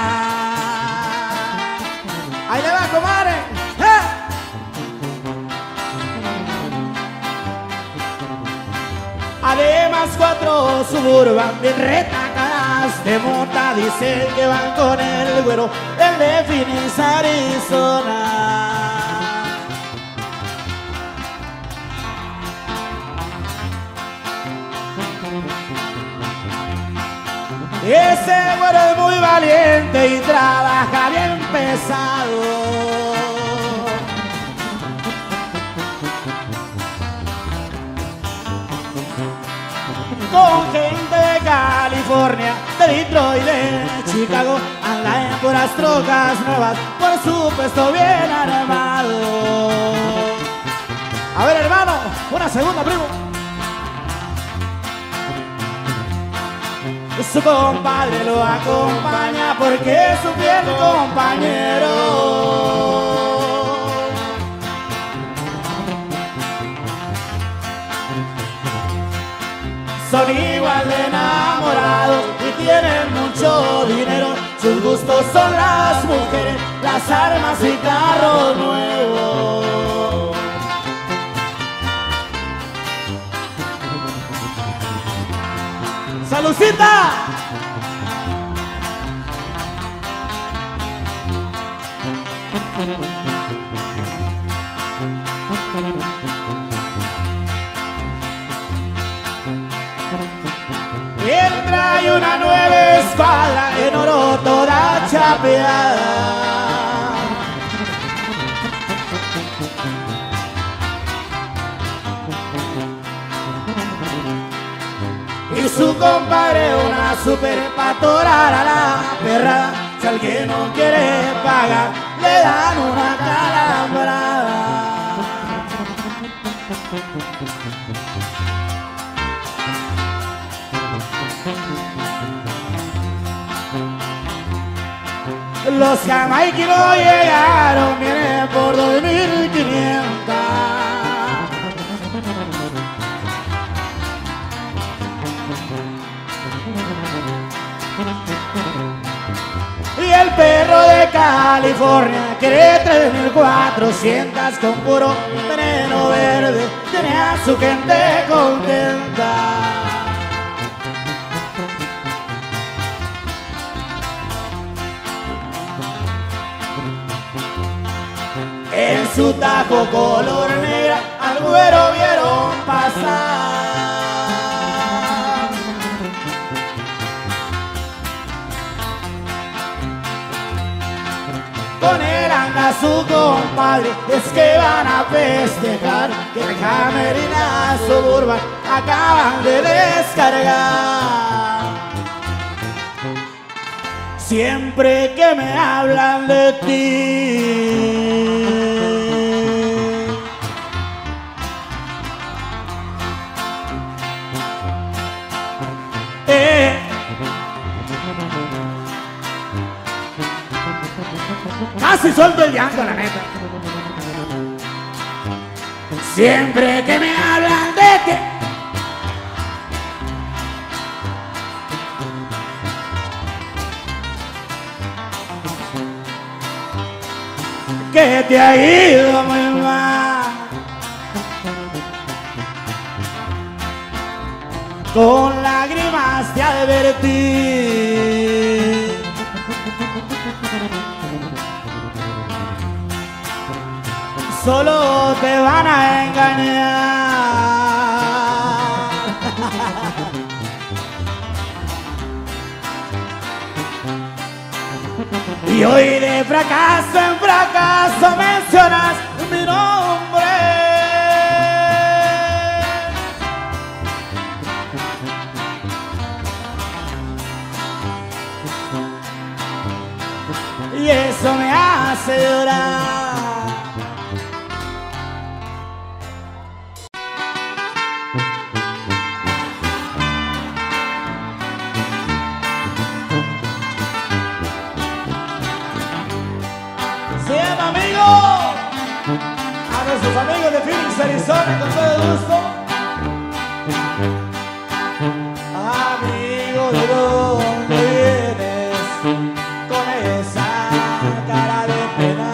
Ahí le va, comadre. ¡Eh! Además, cuatro Suburban bien retacadas de mota dicen que van con el güero, el de Phoenix, Arizona. Ese güero es muy valiente y trabaja bien pesado. Con gente de California, de Detroit, de Chicago, anda en puras trocas nuevas, por supuesto bien armado. A ver, hermano, una segunda, primo. Su compadre lo acompaña porque es su fiel compañero. Son igual de enamorados y tienen mucho dinero. Sus gustos son las mujeres, las armas y carros nuevos. ¡Salucita! Él trae una nueva escuadra en oro toda chapeada. Y su compadre una super pa' atorar a la perra. Si alguien no quiere pagar, le dan una calambrada. Los jamaiquinos llegaron, vienen por dos mil quinientos. Y el perro de California quiere tres mil cuatrocientas con puro veneno verde, tiene a su gente contenta. En su tajo color negra al güero vieron pasar. con él anda su compadre, es que van a festejar que el Camerina Suburban acaban de descargar. Siempre que me hablan de ti, eh, casi suelto el llanto, la neta. Siempre que me hablan de ti, que te ha ido muy mal, con lágrimas te advertí. Solo te van a engañar. Y hoy de fracaso en fracaso mencionas mi nombre. Y eso me hace llorar. A nuestros amigos de Phoenix, Arizona, con todo gusto. Amigo, ¿de dónde vienes con esa cara de pena?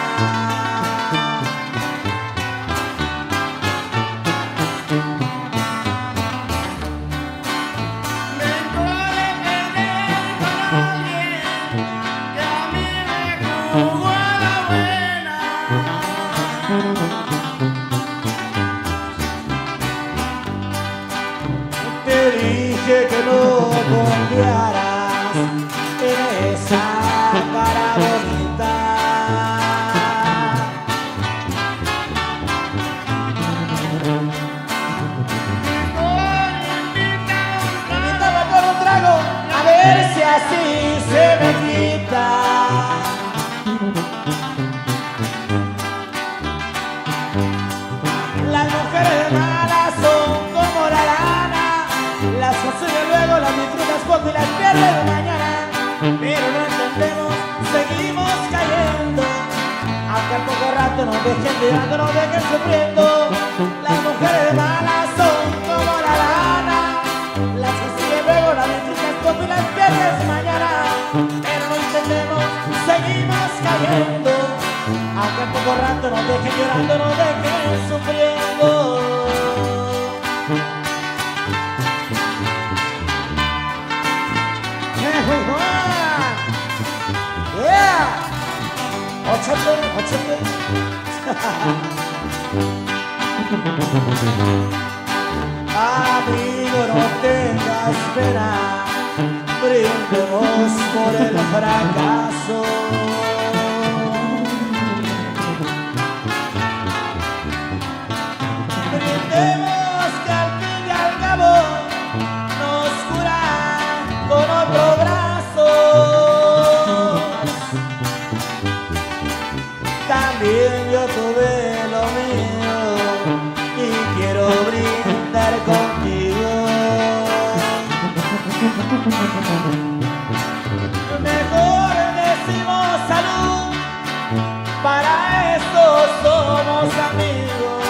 Me duele perder con alguien que a mí me jugó a la buena. Te dije que no confiaras en esa cara bonita. Invítame por un trago a ver si así se me quita. Las mujeres malas son como la lana, las consume luego, las disfrutas poco y las pierdes de mañana. Pero no entendemos, seguimos cayendo, aunque al poco rato nos dejen llorando, nos dejen sufriendo. Las mujeres malas son como la lana, las consume luego, las disfrutas poco y las pierdes de mañana. Pero no entendemos, seguimos cayendo, aunque en poco rato nos dejen llorando, nos dejen sufriendo. Yeah, ochete, ochete. Amigo, no tengas pena, brindemos por el fracaso. Brindemos que al fin y al cabo nos curan con otro brazo. También yo tuve lo mío y quiero brindar contigo. Mejor decimos salud, para eso somos amigos.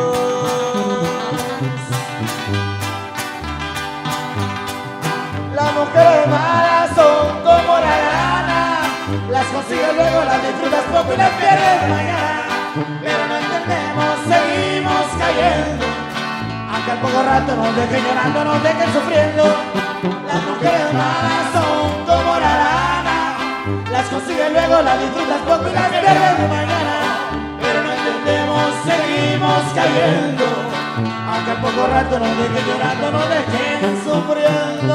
Las mujeres malas son como la lana, las consigues luego, las disfrutas poco y las pierdes mañana. Pero no entendemos, seguimos cayendo, aunque al poco rato nos dejen llorando, nos dejen sufriendo. Las mujeres malas son como la lana, las consigues luego, las disfrutas poco y las pierdes de mañana. Pero no entendemos, seguimos cayendo, aunque al poco rato nos dejen llorando, nos dejen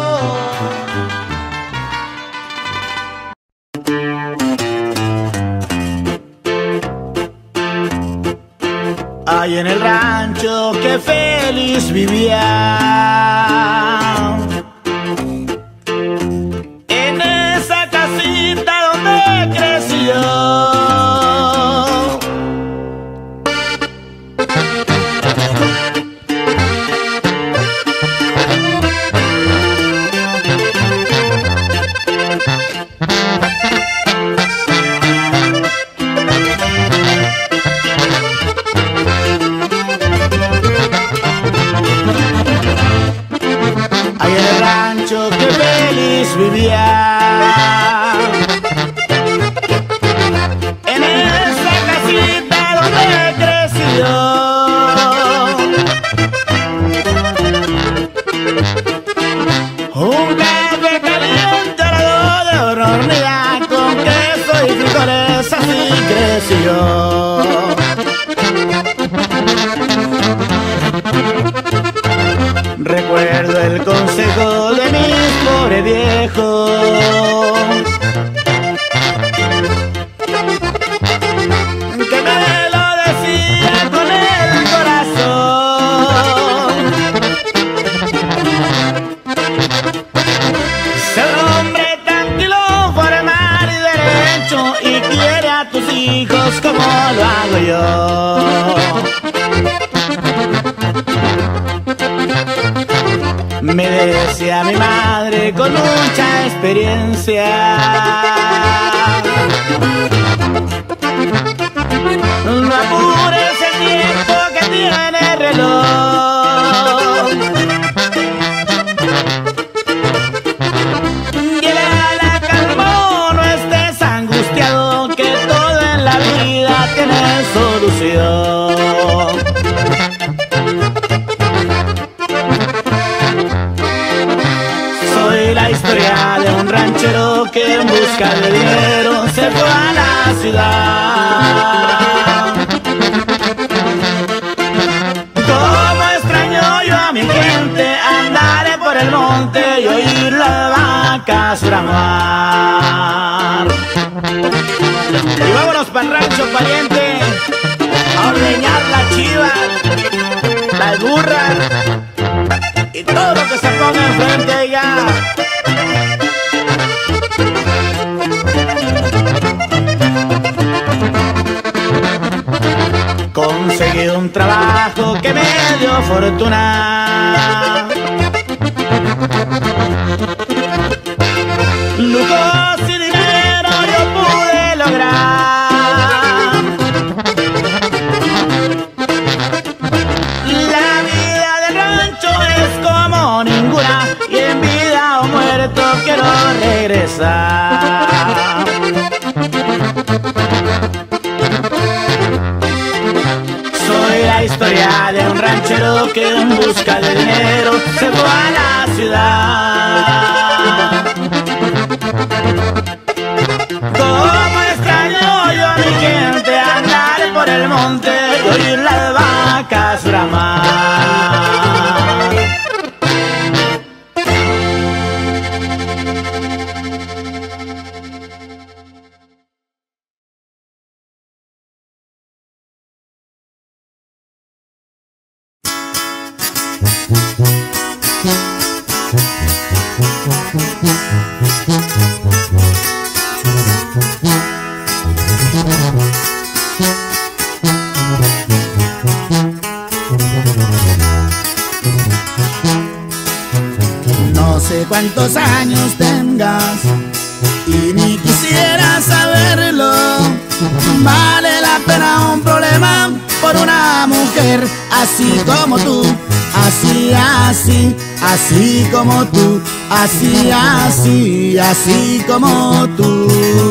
sufriendo. Ahí en el rancho que feliz vivía, en esa casita donde creció. Ahí en el rancho que feliz vivía, en esa casita donde creció. Un café caliente al lado de una hornilla con queso y frijoles, así creció. Recuerdo el consejo de mis pobres viejos, que me lo decía con el corazón. Ser un hombre tranquilo, formal y derecho, y quiere a tus hijos como lo hago yo. Me decía mi madre con mucha experiencia, no apures el tiempo que tiene el reloj. Llévala calmo, no estés angustiado, que todo en la vida tiene solución. La historia de un ranchero que en busca de dinero se fue a la ciudad. Como extraño yo a mi gente, andaré por el monte y oír las vacas bramar. Y vámonos para el rancho, pariente, a ordeñar la chiva, las burras y todo lo que se ponga enfrente ya. Conseguí un trabajo que me dio fortuna, lujos y dinero yo pude lograr. La vida del rancho es como ninguna, y en vida o muerto quiero regresar. Soy la historia de un ranchero que en busca de dinero se fue a la ciudad. Como extraño yo a mi gente, andar por el monte y oír las vacas bramar. No sé cuántos años tengas y ni quisiera saberlo. Vale la pena un problema por una mujer así como tú, así, así, así como tú, así, así, así como tú.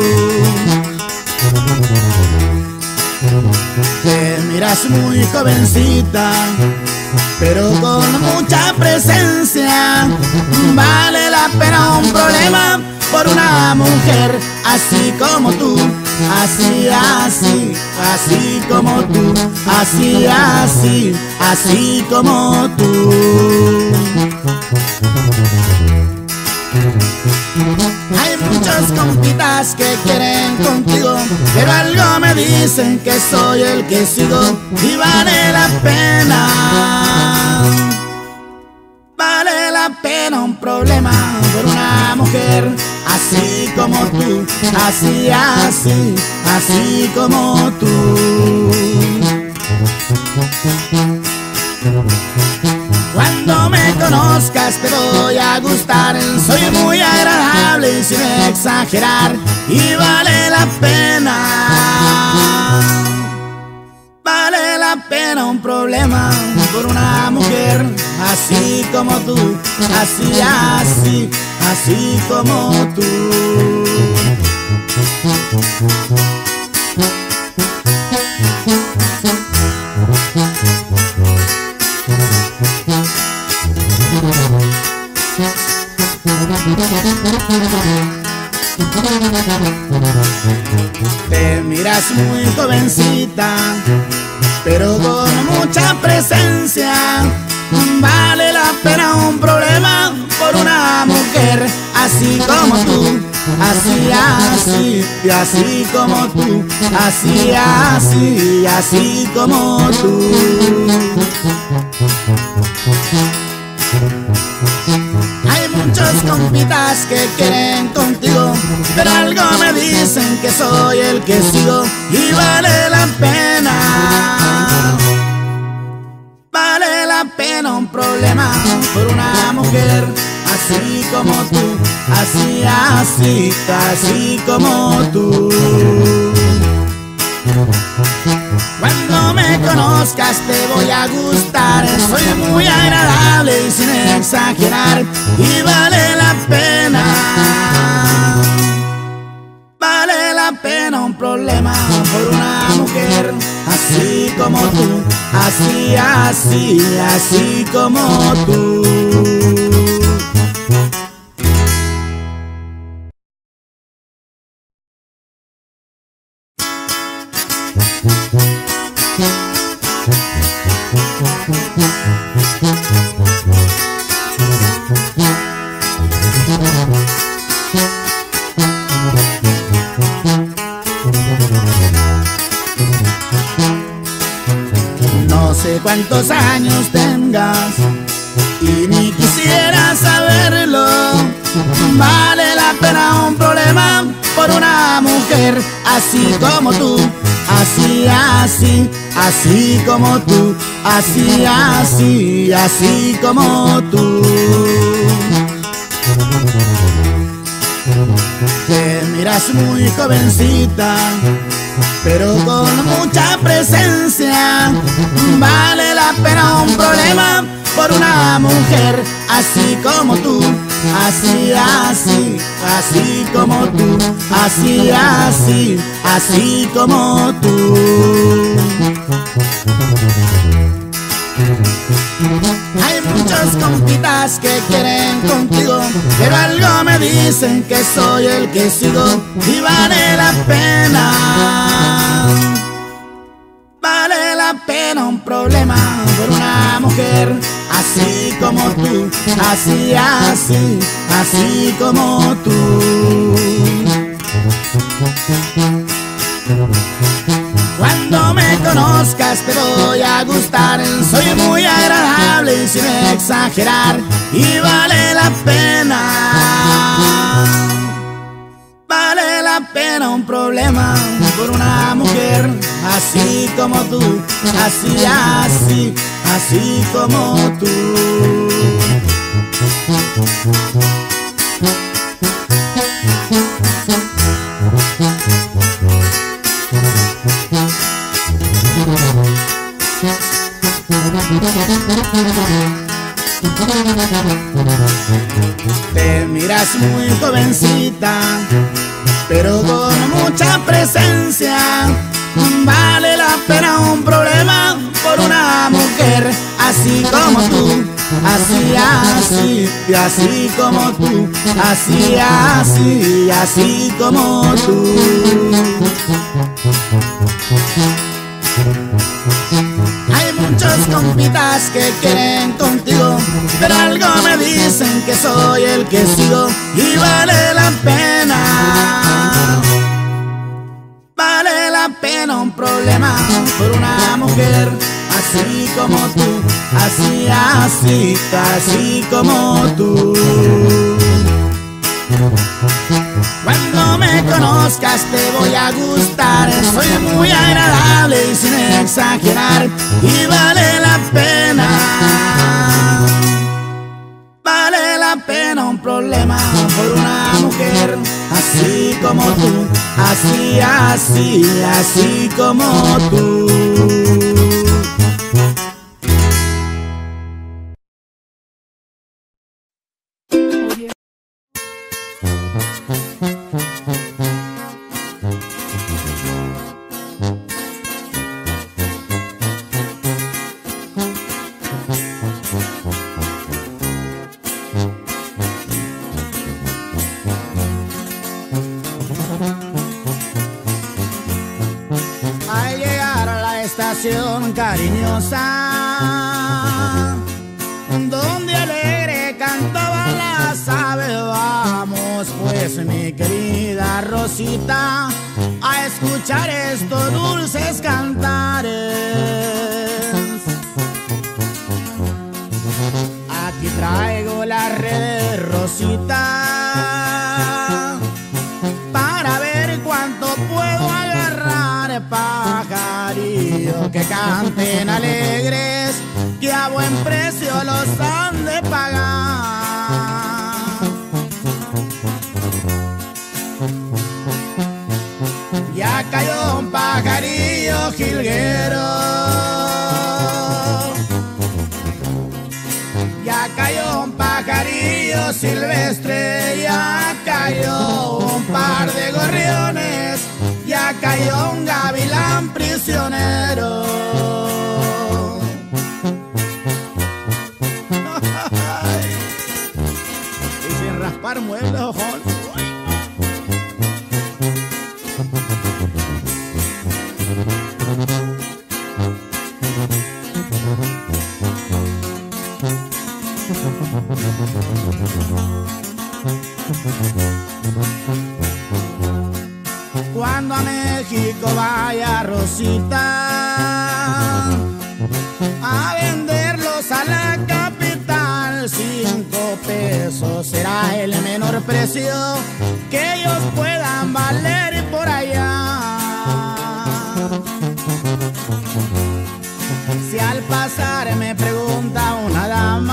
Te miras muy jovencita, pero con mucha presencia. Vale la pena un problema por una mujer así como tú, así, así, así como tú, así, así, así como tú. Hay muchos compitas que quieren contigo, pero algo me dicen que soy el que sigo y vale la pena. Vale la pena un problema por una mujer así como tú, así, así, así como tú. Cuando me conozcas te voy a gustar, soy muy agradable y sin exagerar, y vale la pena. Vale la pena un problema por una mujer así como tú, así, así, así como tú. Te miras muy jovencita, pero con mucha presencia. Vale la pena un problema por una mujer así como tú, así, así, y así como tú, así, así, y así como tú. Hay muchos compitas que quieren contigo, pero algo me dicen que soy el que sigo y vale la pena. Vale la pena un problema por una mujer así como tú, así, así, así como tú. Cuando me conozcas te voy a gustar, soy muy agradable y sin exagerar, y vale la pena. Vale la pena un problema por una mujer así como tú, así, así, así como tú. No sé cuántos años tengas y ni quisiera saberlo. Vale la pena un problema por una mujer así como tú, así, así, así como tú, así, así, así como tú. Te miras muy jovencita, pero con mucha presencia. Vale la pena un problema por una mujer así como tú, así, así, así como tú, así, así, así como tú. Hay muchos compitas que quieren contigo, pero algo me dicen que soy el que sigo y vale la pena. Vale la pena un problema por una mujer así como tú, así, así, así como tú. Cuando me conozcas te voy a gustar, soy muy agradable y sin exagerar, y vale la pena. Vale la pena un problema por una mujer así como tú, así, así, así como tú. Te miras muy jovencita, pero con mucha presencia. Vale la pena un problema por una mujer así como tú, así, así, y así como tú, así, así, así como tú. Hay muchos compitas que quieren contigo, pero algo me dicen que soy el que sigo y vale la pena. Vale la pena un problema por una mujer así como tú, así, así, así como tú. Cuando me conozcas te voy a gustar, soy muy agradable y sin exagerar, y vale la pena. Vale la pena un problema por una mujer así como tú, así, así, así como tú. Al llegar a la estación cariñosa, donde alegre cantaban las aves, vamos pues mi querida Rosita a escuchar estos dulces cantares. Aquí traigo la red, Rosita, para ver cuánto puedo agarrar, pajarillos que canten alegres, que a buen precio los han de pagar. Ya cayó un pajarillo jilguero, ya cayó un pajarillo silvestre, ya cayó un par de gorriones, ya cayó un gavilán prisionero. Y sin raspar muebles, ojón. Cuando a México vaya Rosita a venderlos a la capital, cinco pesos será el menor precio que ellos puedan valer por allá. Si al pasar me pregunta una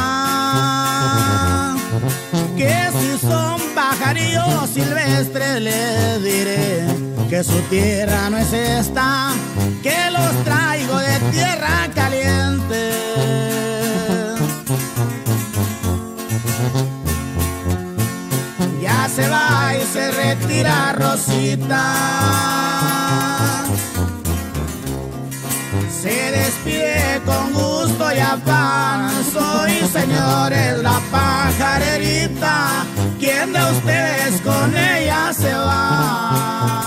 dama que si son pajarillos silvestres, le diré que su tierra no es esta, que los traigo de tierra caliente. Ya se va y se retira Rosita, se despide con gusto y afán. Soy, señores, la pajarerita, ¿quién de ustedes con ella se va?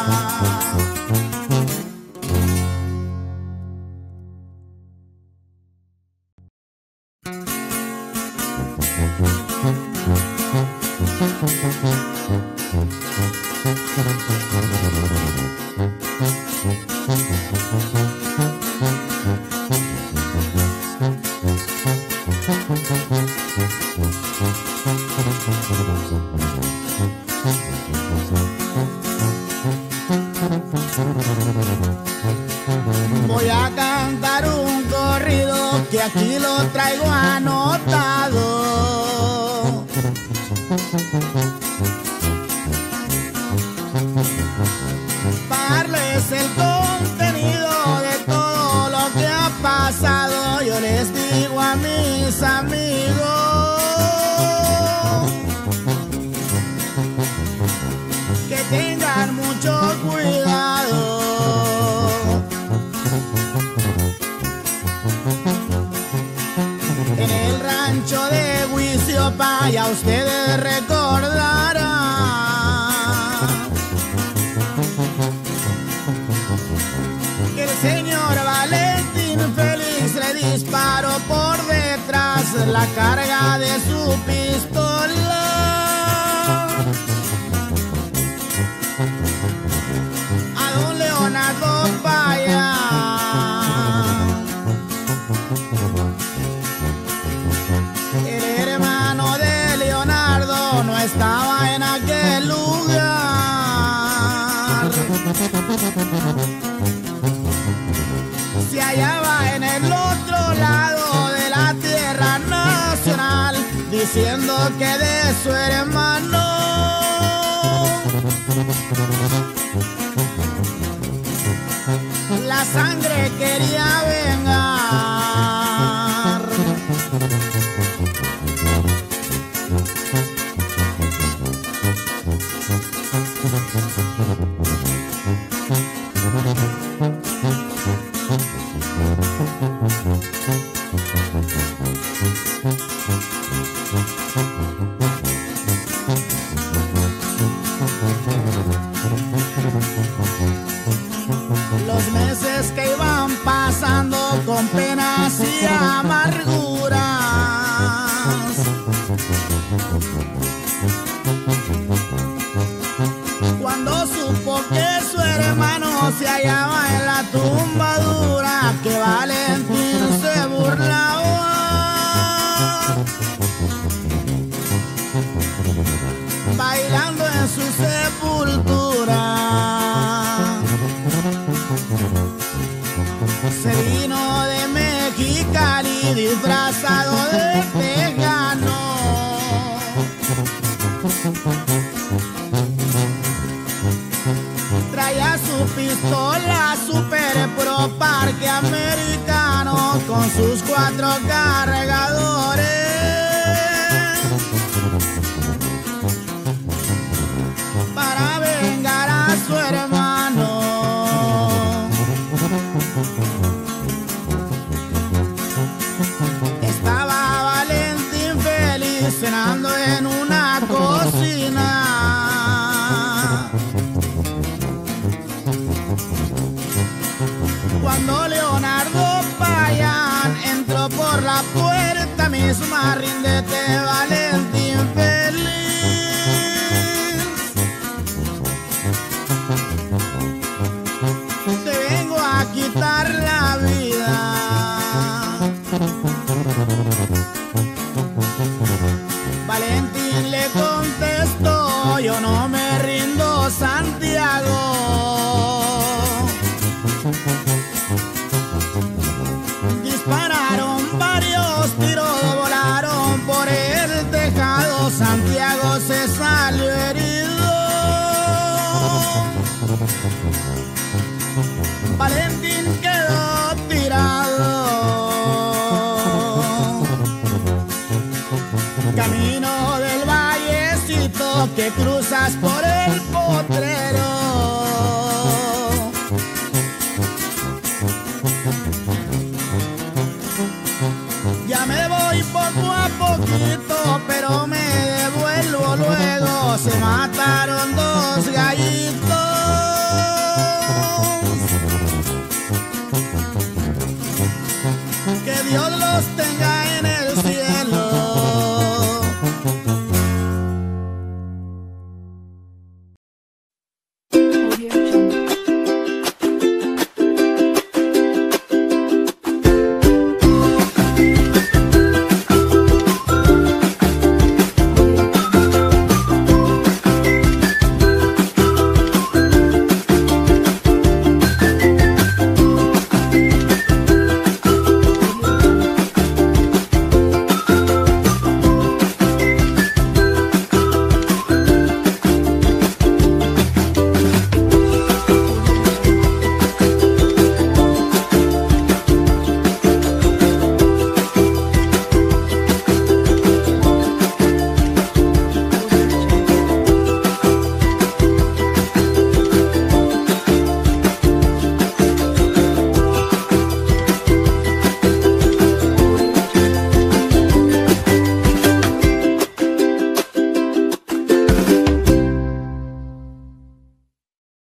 Voy a cantar un corrido que aquí lo traigo anotado. Darles el contenido de todo lo que ha pasado. Yo les digo a mis amigos que tengan mucho cuidado. En el rancho de Huiziopa ya ustedes recordarán que el señor Valentín Félix le disparó por detrás, la carga de su pistola. A don Leonardo Payán, el hermano de Leonardo no estaba en aquel lugar, se hallaba en el otro lado de la tierra nacional, diciendo que de su hermano la sangre quería vengar. Los meses que iban pasando con penas y amarguras, cuando supo que su hermano se hallaba en la tumba dura, que Valentín se burlaba, bailando en su sepultura, se vino de Mexicali disfrazado de tejano. Traía su pistola Super Pro Parque americano con sus cuatro cargadores. Para vengar a su hermano. Estaba Valentín feliz cenando en una cocina, cuando Leonardo Payán entró por la puerta misma. Ríndete, Valentín feliz, te vengo a quitar la vida. Valentín le contestó: yo no me rindo, Santiago. Dispararon varios tiros, volaron por el tejado. Santiago se salió herido. Valentín quedó tirado. Camino del vallecito que cruzas por el potrero. Ya me voy poco a poquito, pero me devuelvo luego. Se mataron dos gallitos. Que Dios los tenga.